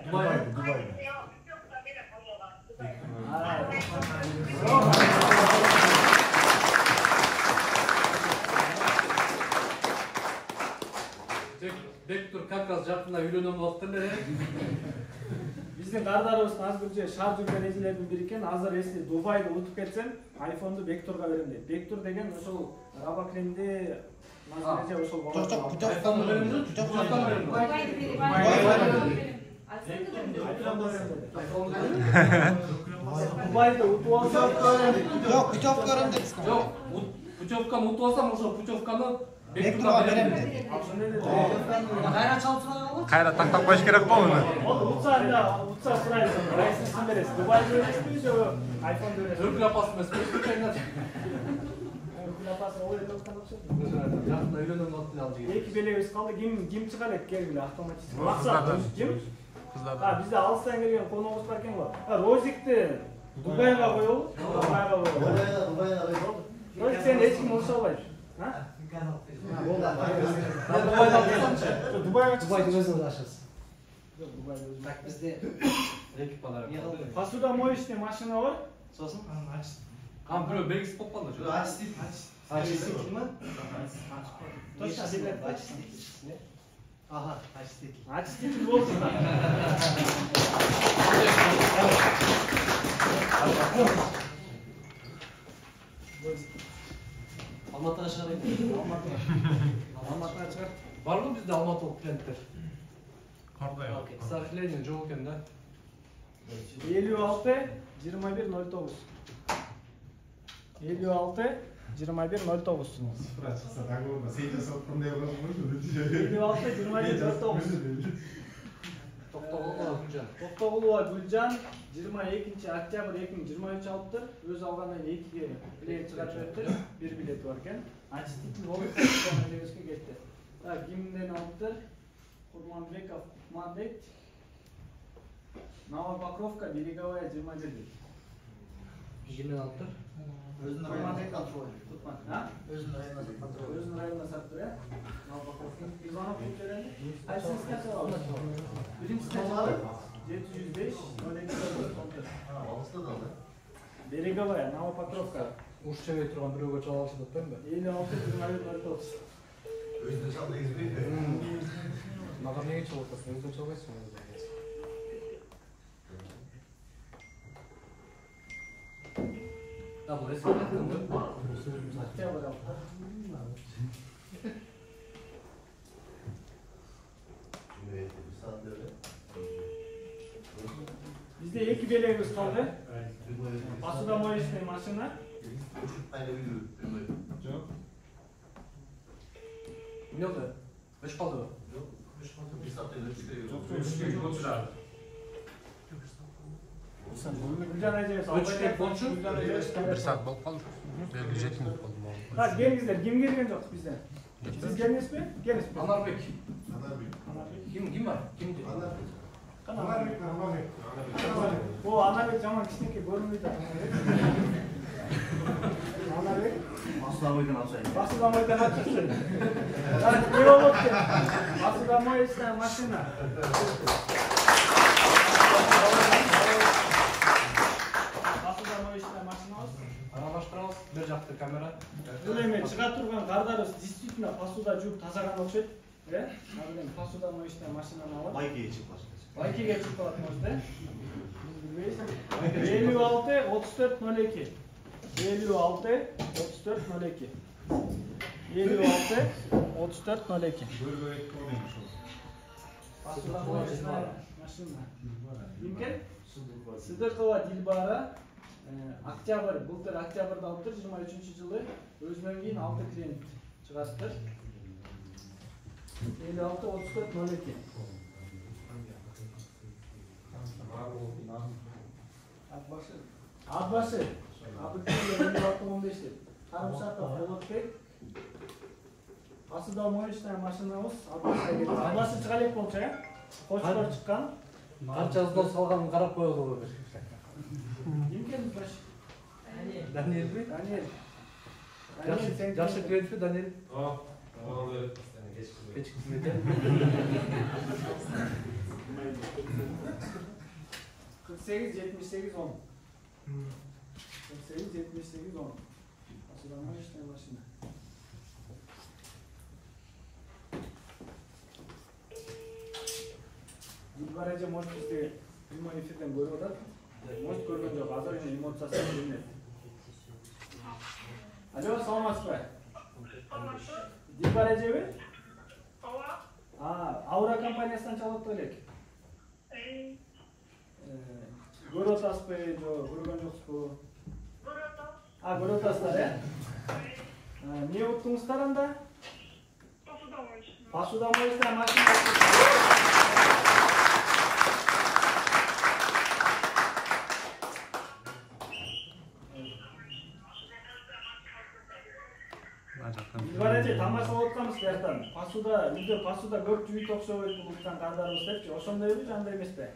Бектур как раз жакында үйлөнөм деп атты эле. Биздин кардарыбыз Назгүл эже шаар жүргөн эжелердин бири экен. Азыр если Дубайды утуп кетсем, iPhone'ду Бектурга берем дейт. Бектур деген ошол Рабаклинди Назгүл эже ошол iPhone'ду беремби? Дубайды утуп алсам, Жок, путевка берем дедиз. Жок, путевканы утуп алсам, ошол путевканы Бектурга берем дедим. Кайра чалып туралы? Кайра тактап коюш керек болду. утса сурайбыз. Кайсысын сиз бересиз? Дубайды бересизби же iPhone'ду бересизби? Түрк апасы эмес, апасы ой деп аткан окшойт. Жақында үйленген уақытта алып жеген. Эки белебиз калды. Ким чыгар элек келгиле автоматически. Максат ким? Бизде алыстан келген коногубуз бар экен го. Розикти Дубайга коелу. Дубайга коелу. Дубайга коелу. Розик сени эч ким уруша албайт. Дубайга Дубайдың өзүнө ашасыз. Так бізде экипалар. Посудомоечный машина бар. Сосын Қам біреу белгісі болып қалды. очиститель ма? Точно билет. Ага, очиститель. Очиститель болсын. Алматыға шығарайын. Алматыга чыгар. Бар ғой бізде алматылық клиенттер. Қандай ал? К сожалению, жоқ екен да. 56 2109. 56 2109. Сыпыра шықса тағы болма. Сен жасап қандай болған ғой? 56 2109. Тоқтоғұлова Гүлжан. Тоқтоғұлова Гүлжан 22 октябрь 2023 алыптыр. Өз алғаннан 2-ге билет чыгарып берді. Bir билети бар екен. Очиститель болып келеске кетті. Так, кимден алыптыр? Курманбеков Кукманбек. Новопокровка, Береговая 21. Кімнен алып тұр? Өзінің районына контроль. Кутман, Өзінің районына контроль. Өзінің районына сатып тұр, Новопокровка. Звонок болып келеді. Қайсысы скачал алды? Бірінші скачал 705 02 Алыста да алды. Береговая, Новопокровка. Уш чебей тұрған біреуге жалақшы деп пен бе? 56 2109. Өзінің шалды езбей. Маған неге чалатасың? Өзің чалбайсың ғой. Да, бұл есіп кеттің ғой. Октябрь алды. Bizde iki belemiz kaldı. Посудомоечный машина. Жоқ. Не oldu? Üç kaldı mı? Gülcan Ece'ye sağ olun. Bir saat болып қалды. Белгілі жетім болып қалды маған. Ha gelingizler. Kim gelgen yok bizden? Siz geldiniz mi? Geldiniz mi? Anarbek. Anarbek. Kim var? Kim diyor? Анарбек, Анарбек. O Anarbek zaman kişinki görünmüydü. Anarbek. Масловойдан алсайын. Посудомойдан açıksın. Evet, ne oldu ki? Посудомоечная машина. Посудомоечная машина olsun. Аралаштырабыз. Бір жақты камера. Бұл эми чыга турган кардарыбыз действительно посуда жууп тазаган окшойт. Абдан посудомоечная машинаны алып. Байкеге чыгып баштады. Байкеге чыгып калат может, 56 3402. 56 3402. 56 3402. Посудомоечная машина. Кимкен? Сыдыкова Дилбара. Октябрь, былтыр октябрда алыптыр, 23-жылы өзүнөн кийин 6 клиент чыгарттыр. 56 3402. Atbaşı. Atbaşı. Abdülkerim 56-15'ti. Karımsakov Bolotbek. Посудомоечная машинабыз Атбашыга кетти. Атбашы чыга элек болчу, Кочкор чыккан. Қаншасынан салғанын қарап қояды ғой. Ким келди баш? Даниэль бе? Даниэль. Жақсы клиент пе Даниэль? Кешкісін екен. 48 78 10. 48 78 10. Посудомоечная машина. Дилбар эже может бизди прямой эфирден көрүп атат. Может көргөн жок, азыр эле эмоциясы билинет. Алло, саламатсызбы? Дилбар эжеби? Аура компаниясынан чалып элек. Көрүп атасызбы, көргөн жоксузбу? Көрүп атасыздар, эмне уттуңуздар анда? Посудомоечная машина. эже тамашалап атканбыз бияктан. Пасуда көп жүйүт окшобойт бул уткан кардарыбыз депчи. Ошондойбу, андай эмеспи?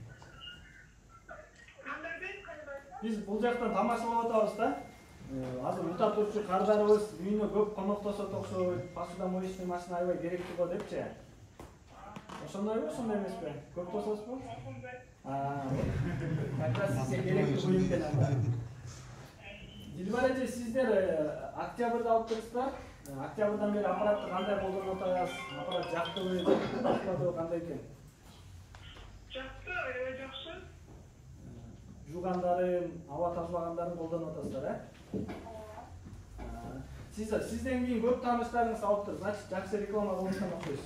Биз бул жактан тамашалап атабыз да. Азыр ута турчу кардарыбыз үйүнө көп коноктосот окшобойт. Пасуда моечный машина аябай керектүү го депчи. Ошондойбу, ошондой эмеспи? Көп тососузбу? Как раз сизге керектүү буюм экен анда. Дилбар эже, сиздер октябрда алып турсуздар. Октябрдан бери аппаратты кандай колдонуп атасыз? Аппарат жактыбы, жакпадыбы, кандай экен? Жакты, жакшы. Жуугандарын, аба тазалагандарын колдонуп атасыздар, Сизден кийин көп тааныштарыңыз алыптыр. Значит, жакшы реклама кылган окшойсуз.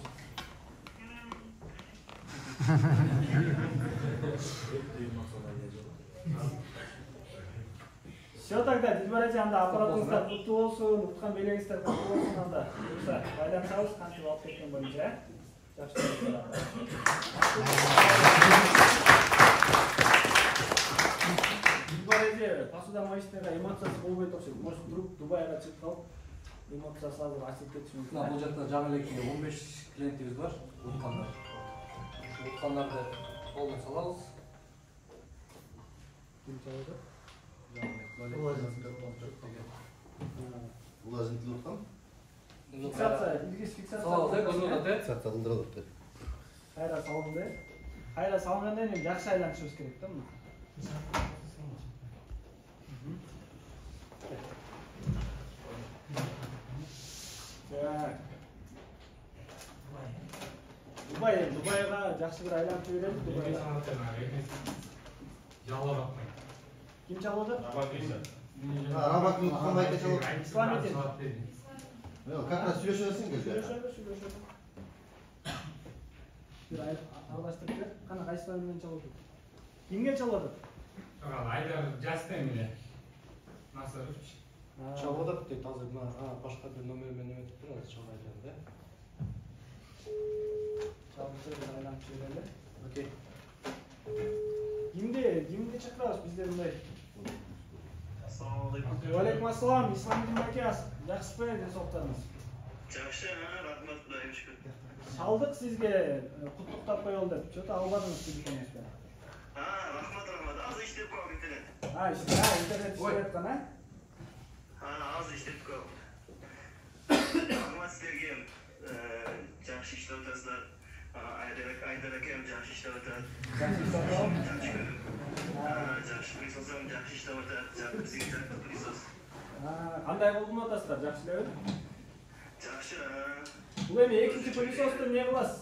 Все тогда, Дилбар эже, анда аппаратыңыздар куттуу болсун, уткан белегиңиздер куттуу болсун анда. Буюрса, байланышабыз, кантип алып кеткен боюнча, жакшы. Дилбар эже, пасуда моечныйга эмоциясы болбойт окшойт. Может, вдруг Дубайга чыгып калып, эмоциясы азыр ачылып кетиши мүмкүн. Бул жакта жаңы эле 15 клиентибиз бар, уткандар. Уткандарды колдон салабыз. Ким чалды? Влажный уткан? Фиксация, илгиз фиксация. Салабыз, көзүнө да. Сатса кылдырылып. Кайра салынды. Кайра салынгандан кийин жакшы айланышыбыз керек да муну. Дубайга жакшы бир айланып берели. Дубайга. Ким чалып атат? Рабат уткан байка чалып. Ислам экен. Как раз сүйлөшөсүң кезде. Сүйлөшөбүз. Бир аралаштырып бер. Кана кайсылар менен чалып атат? Кимге чалып атат? Айдар Жастен эле. Насырович. Чалып атат дейт, азыр мына башка бир номер менен өтүп тур, азыр чалып айдам да. Чалып айланып берели. Окей. Кимди чакырабыз биздер мындай? Assalamu alaikum. Алейкум ассалам, Исламдин аке, жакшысызбы, денсаулыктарыңыз? Жакшы, рахмат, Кудайга шүкүр. Салдык сизге куттуктап коелу деп. Чөтө албадыңыз телефонуңузда. Рахмат, азыр иштеп коюп интернет. Интернет иштеп аткан, Азыр иштеп коюп. Рахмат силерге, жакшы иштеп атасыздар. Айдар акем жакшы иштеп атат. Жакшы иштеп атабы? Жакшы көрүм. Жакшы присосом жакшы иштеп атат. Бизге жакшы присос. Кандай колдонуп атасыздар, жакшы элеби? Жакшы. Бул эми экинчи присосту эмне кыласыз?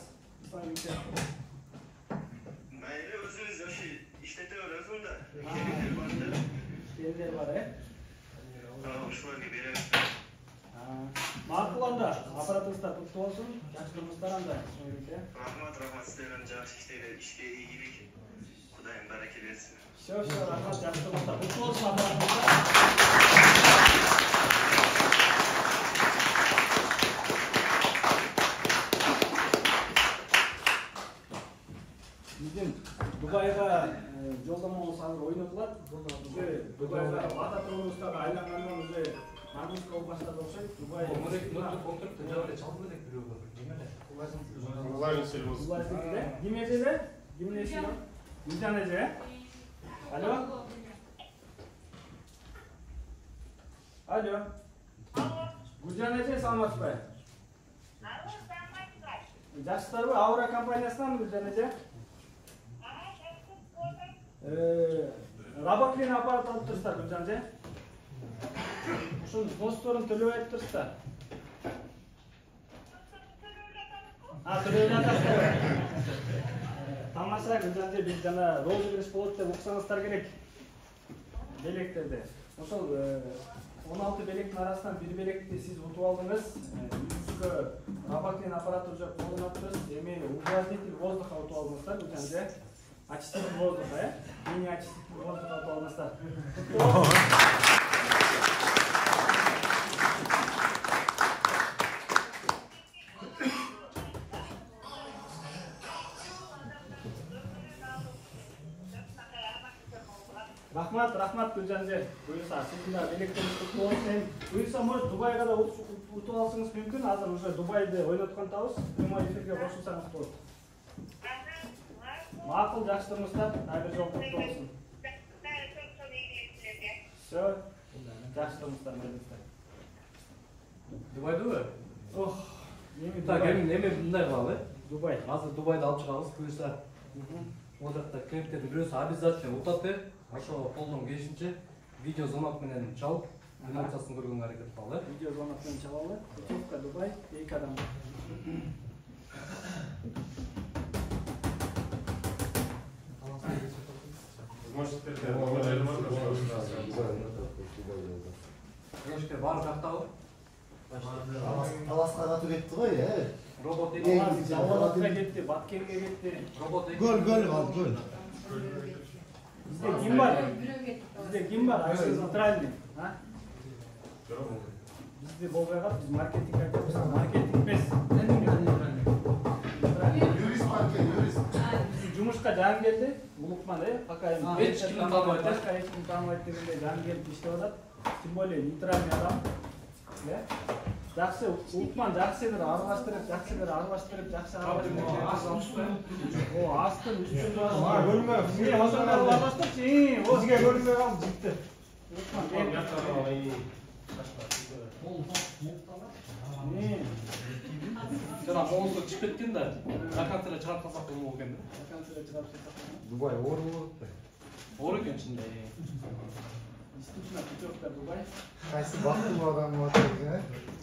Майли өзүңүз ошо иштете бересиз да. Келдер бар, Ошолорго беребиз. Макул анда, аппаратыңыздар куттуу болсун, жакшы турмуштар анда. Рахмат, силерден жакшы иштейли, ишке ийгилик. Кудайым бараке берсин. Все, рахмат, жакшы турмуштар. Куттуу болсун аппаратыңыздар. Биздин Дубайга жолдомобуз азыр ойнотулат. Дубайга ата турумуздагы айлангандан уже нагрузка болуп баштады окшойт. Дубай контрактты жаңы эле чалып элек бирөөгө. Неме? Улайсыңызбы? Ким эже? Кимдин исми? Гүлжан эже? Алло? Алло? Гүлжан эже, саламатсызбы? Жакшысыздарбы? Аура компаниясынан Гүлжан эже? Рабоклин аппарат алып турсуздар, Гүлжан эже? Ушунун досторун төлөп айтып турсуздар. Төлөп атасызбы? Тамаша, Гүлжан эже, биз жана розыгрыш болот деп уксаңыздар керек. Белектерди. Ошол 16 белектин арасынан бир белекти сиз утуп алдыңыз. Сизге Рабоклин аппараты уже колдонуп турсуз. Эми увлажнитель воздуха утуп алдыңыздар, Гүлжан эже. Очиститель воздуха, мини-очиститель воздуха утуп алдыңыздар. Рахмат Гүлжанже. Буюрса, сиздин да электрондук кутлуу болсун. Буюрса, может Дубайга да утуп алсаңыз мүмкүн. Азыр уже Дубайды ойнотконтабыз. Прямой эфирге кошулсаңыз болот. Макул, жакшы турмуштар. Дагы бир жолу куттуу болсун. Всё. Жакшы турмуштар, мыйздар. Дубайдыбы? Ох, Так, эми мындай кылалы. Дубай. Азыр Дубайды алып чыгабыз. Буюрса, ол жакта клиенттердин бирөөсү обязательно утат. Ошо колдон келишинче видео звонок менен чалып, эмоциясын көргөнгө аракет кылалы. Видео звонок менен чалалы. Путевка Дубай, 2 адам. Жөнөшкө баары жактабы? Таласқа қатып кетті ғой, Робот Жалбатқа кетти, Баткенге кетти. Робот Гөл қалды, гөл. Bizde kim var? Ayşe Zentral'de. Ha? Bizde bolgayga biz marketing yapıyoruz. Marketing biz. Юрист банкер, юрист. Bizim Cumhurbaşkanı Can geldi. Bulukman da Hakay'ın. Hiç kim tanımaydı. Başka hiç kim tanımaydı dediğinde Can geldi işte o da. Tüm böyle neytral adam. Ya. Жақсы, Улукман жақсыdır аралаштырып, жақсы аралаштырып. О, астын үстүн бар. Көрмө. Мен ошондой аралаштырып, Бізге көрмей қалды, жіпті. Улукман, жана моңузго чыгып кеткен да. Вакансияга чыгарып салсак болмок экен да. Дубай оор болот да. Оор экен чынында. Действительно, путевка Дубай. Кайсы бактылуу адам бар экен.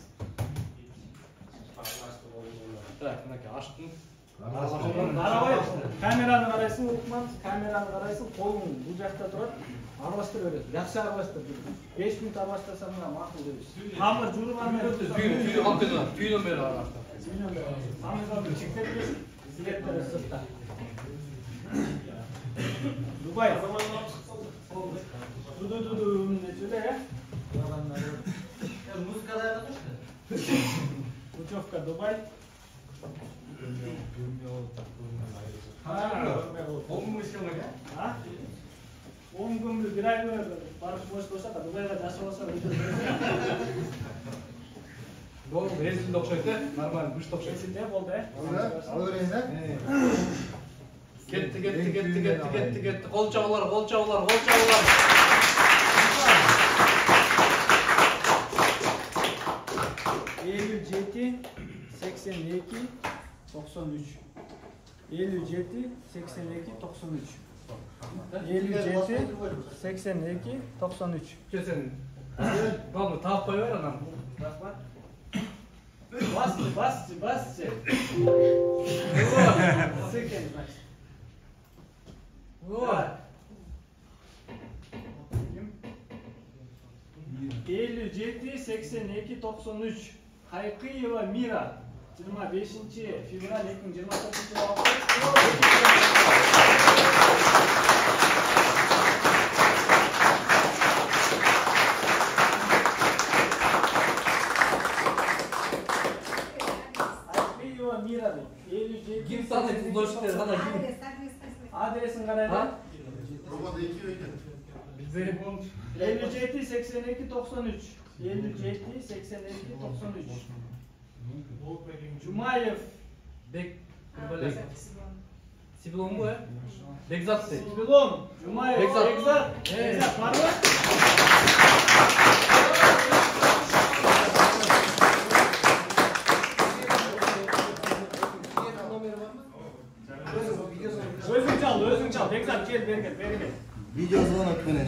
Так, мынакей аштын. Карабай, камераны карайсың, Улукман, камераны карайсың, колуң бул жакта турат, аралаштыра берет. Жакшы аралаштыр. 5 мүнөт аралаштырсаң мына макул дейбиз. Камер журган менен Түйүнөн бери аралаштыр. Камераны чектеп бересиң, директор сыртта. Дубай. Ду нечеде, Музыка даярдыңыз? Путевка Дубай. А? 10 күнгө бир ай барып бош болсо да Дубайга жашап алса Болду, резинде окшойт да, нормально, күчтүү окшойт. Резинде болду, Ал берейин, Кетти. Кол чабуулар. Eylül 7 82 93. Eylül 7 82 93. Eylül 7 82 93. Келсең. Бабы таап кой бер анан. Рахмат. Басчы. Секен. Eylül 7 82 93. Хайкыева Мира. 25 февраль 2024 жылы. Хайкыева Мира. Eylül 7 Ким саны кулдошуктер кандай ким? Адресин карайлы. Робот екеу екен. Bizleri bu 57 82 93. 57 82 93. Jumayev Bek Kurbalek. Sibelon bu ya. Bekzat de. Sibelon. Jumayev Bekzat. Bekzat var mı? Özün çal. Bekzat gel beri gel. Видео звонок менен.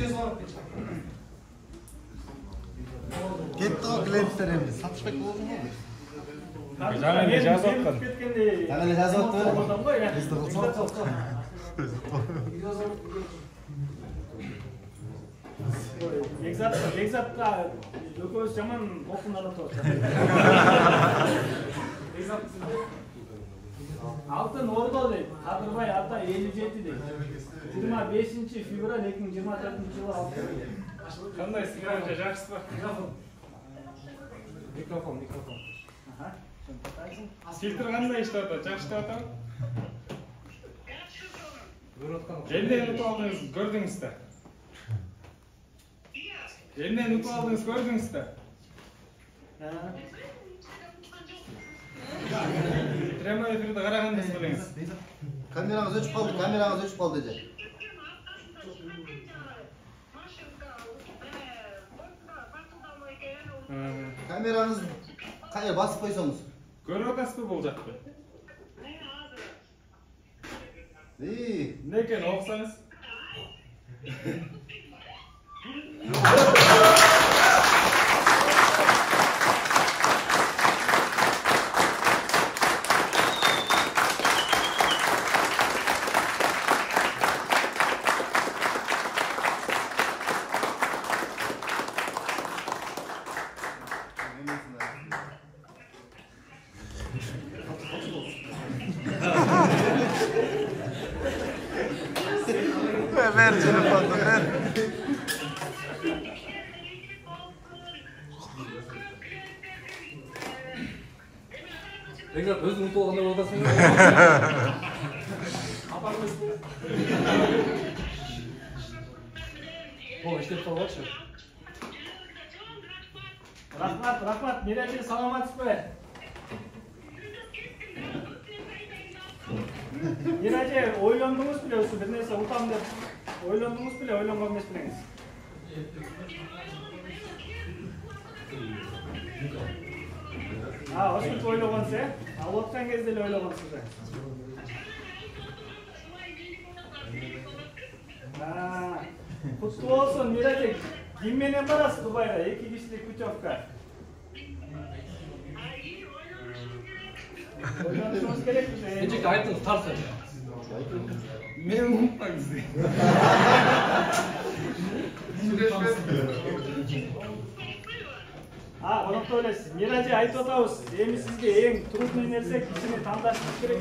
Кетті ғой клиенттер енді, сатышпек болдың ғой. Жаңа не жазып отқан? Жаңа эле жазып атты. Bekzat'ta ökөбүз жаман окун алып атат. Алтын ордо дейт. Кадырбай ата 57 дейт. 25 февраль 2024 жылы алтын. Кандай сыграуга жакшысызбы? Микрофон. Ага. Фильтр кандай иштеп атат? Жакшы иштеп атабы? Көрүп аткан. Эмне утуп алдыңыз, көрдүңүз да? Эмнени утуп алдыңыз, көрдүңүз да. Прямой эфирде карагандыңыз белеңиз. Kameranız öçüp kaldı, kameranız öçüp kaldı dedi. Kameranız kaya basıp koysanız. Көрүп атасызбы бул жакты? İyi. Эмне экенин окусаңыз. Ver telefonu ver. Бекзат, өзүң утуп алгандай болуп атасың. О, иштеп калбачы. Рахмат, Миражи, саламатсызбы? Миражи, ойлондуңуз беле ушул бир нерсе утам деп? Ойлондуңуз беле, ойлонгон эмес белеңиз? Ошентип ойлогонсуз, э? Ал откан кезде эле ойлогонсуз. Куттуу болсун, Миражи. Ким менен барасыз Дубайга? 2 кишилик путевка. Ойлонушуңуз керек биз. Эчеке айтыңыз, тарса. Мени унутпаңыз. Онокто элесиз. Миражи айтып атабыз. Эми сизге эң трудный нерсе кишини тандашыңыз керек.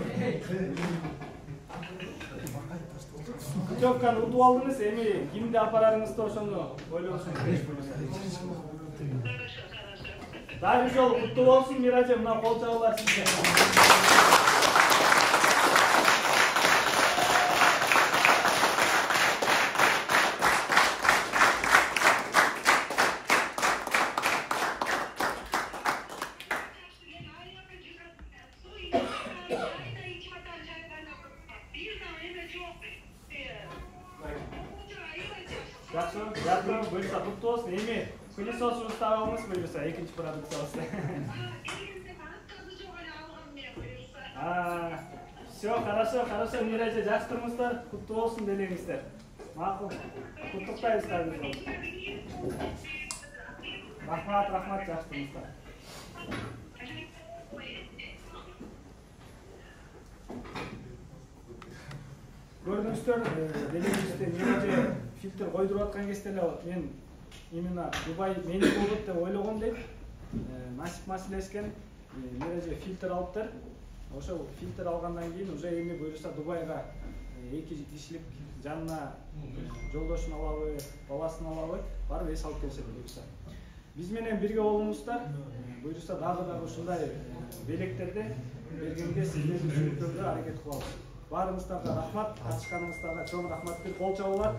Путевканы утуп алдыңыз, эми кимди апарарыңызды ошону ойлонушуңуз керек. Дагы жолу куттуу болсун, Миражи, мына кол чабуулар сизге. Жакшы, буюрса куттуу болсун. Эми пылесосубузду таап алыңыз, буюрса экинчи продукциябызды. Все, хорошо, Миражи, жакшы турмуңуздар, куттуу болсун делеңиздер. Макул, куттуктайбыз дагы. Рахмат, жакшы турмуңуздар. Көрдүңүздөр, делегибизде Миражи фильтр койдуруп аткан кезде эле мен именно Дубай мени болот деп ойлогон дейт. Насип маселескен Миражи фильтр алыптыр. Ошо фильтр алгандан кийин уже эми буюрса Дубайга 2 кишилик жанына жолдошун алабы, баласын алабы, барып эс алып келишет буюрса. Биз менен бирге болуңуздар, буюрса дагы ушундай белектерди бергенге сиздерди түшүндүрүүгө аракет кылабыз. Барыңыздарга рахмат, катышканыңыздарга чоң рахмат. Бир кол чабуулар.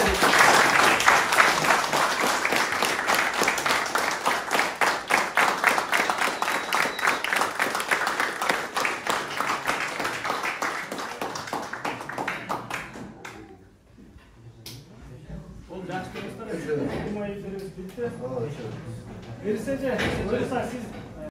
Бул жакшы турмуштар. Эфирибиз бүтү. Берсеже, буюрса сиз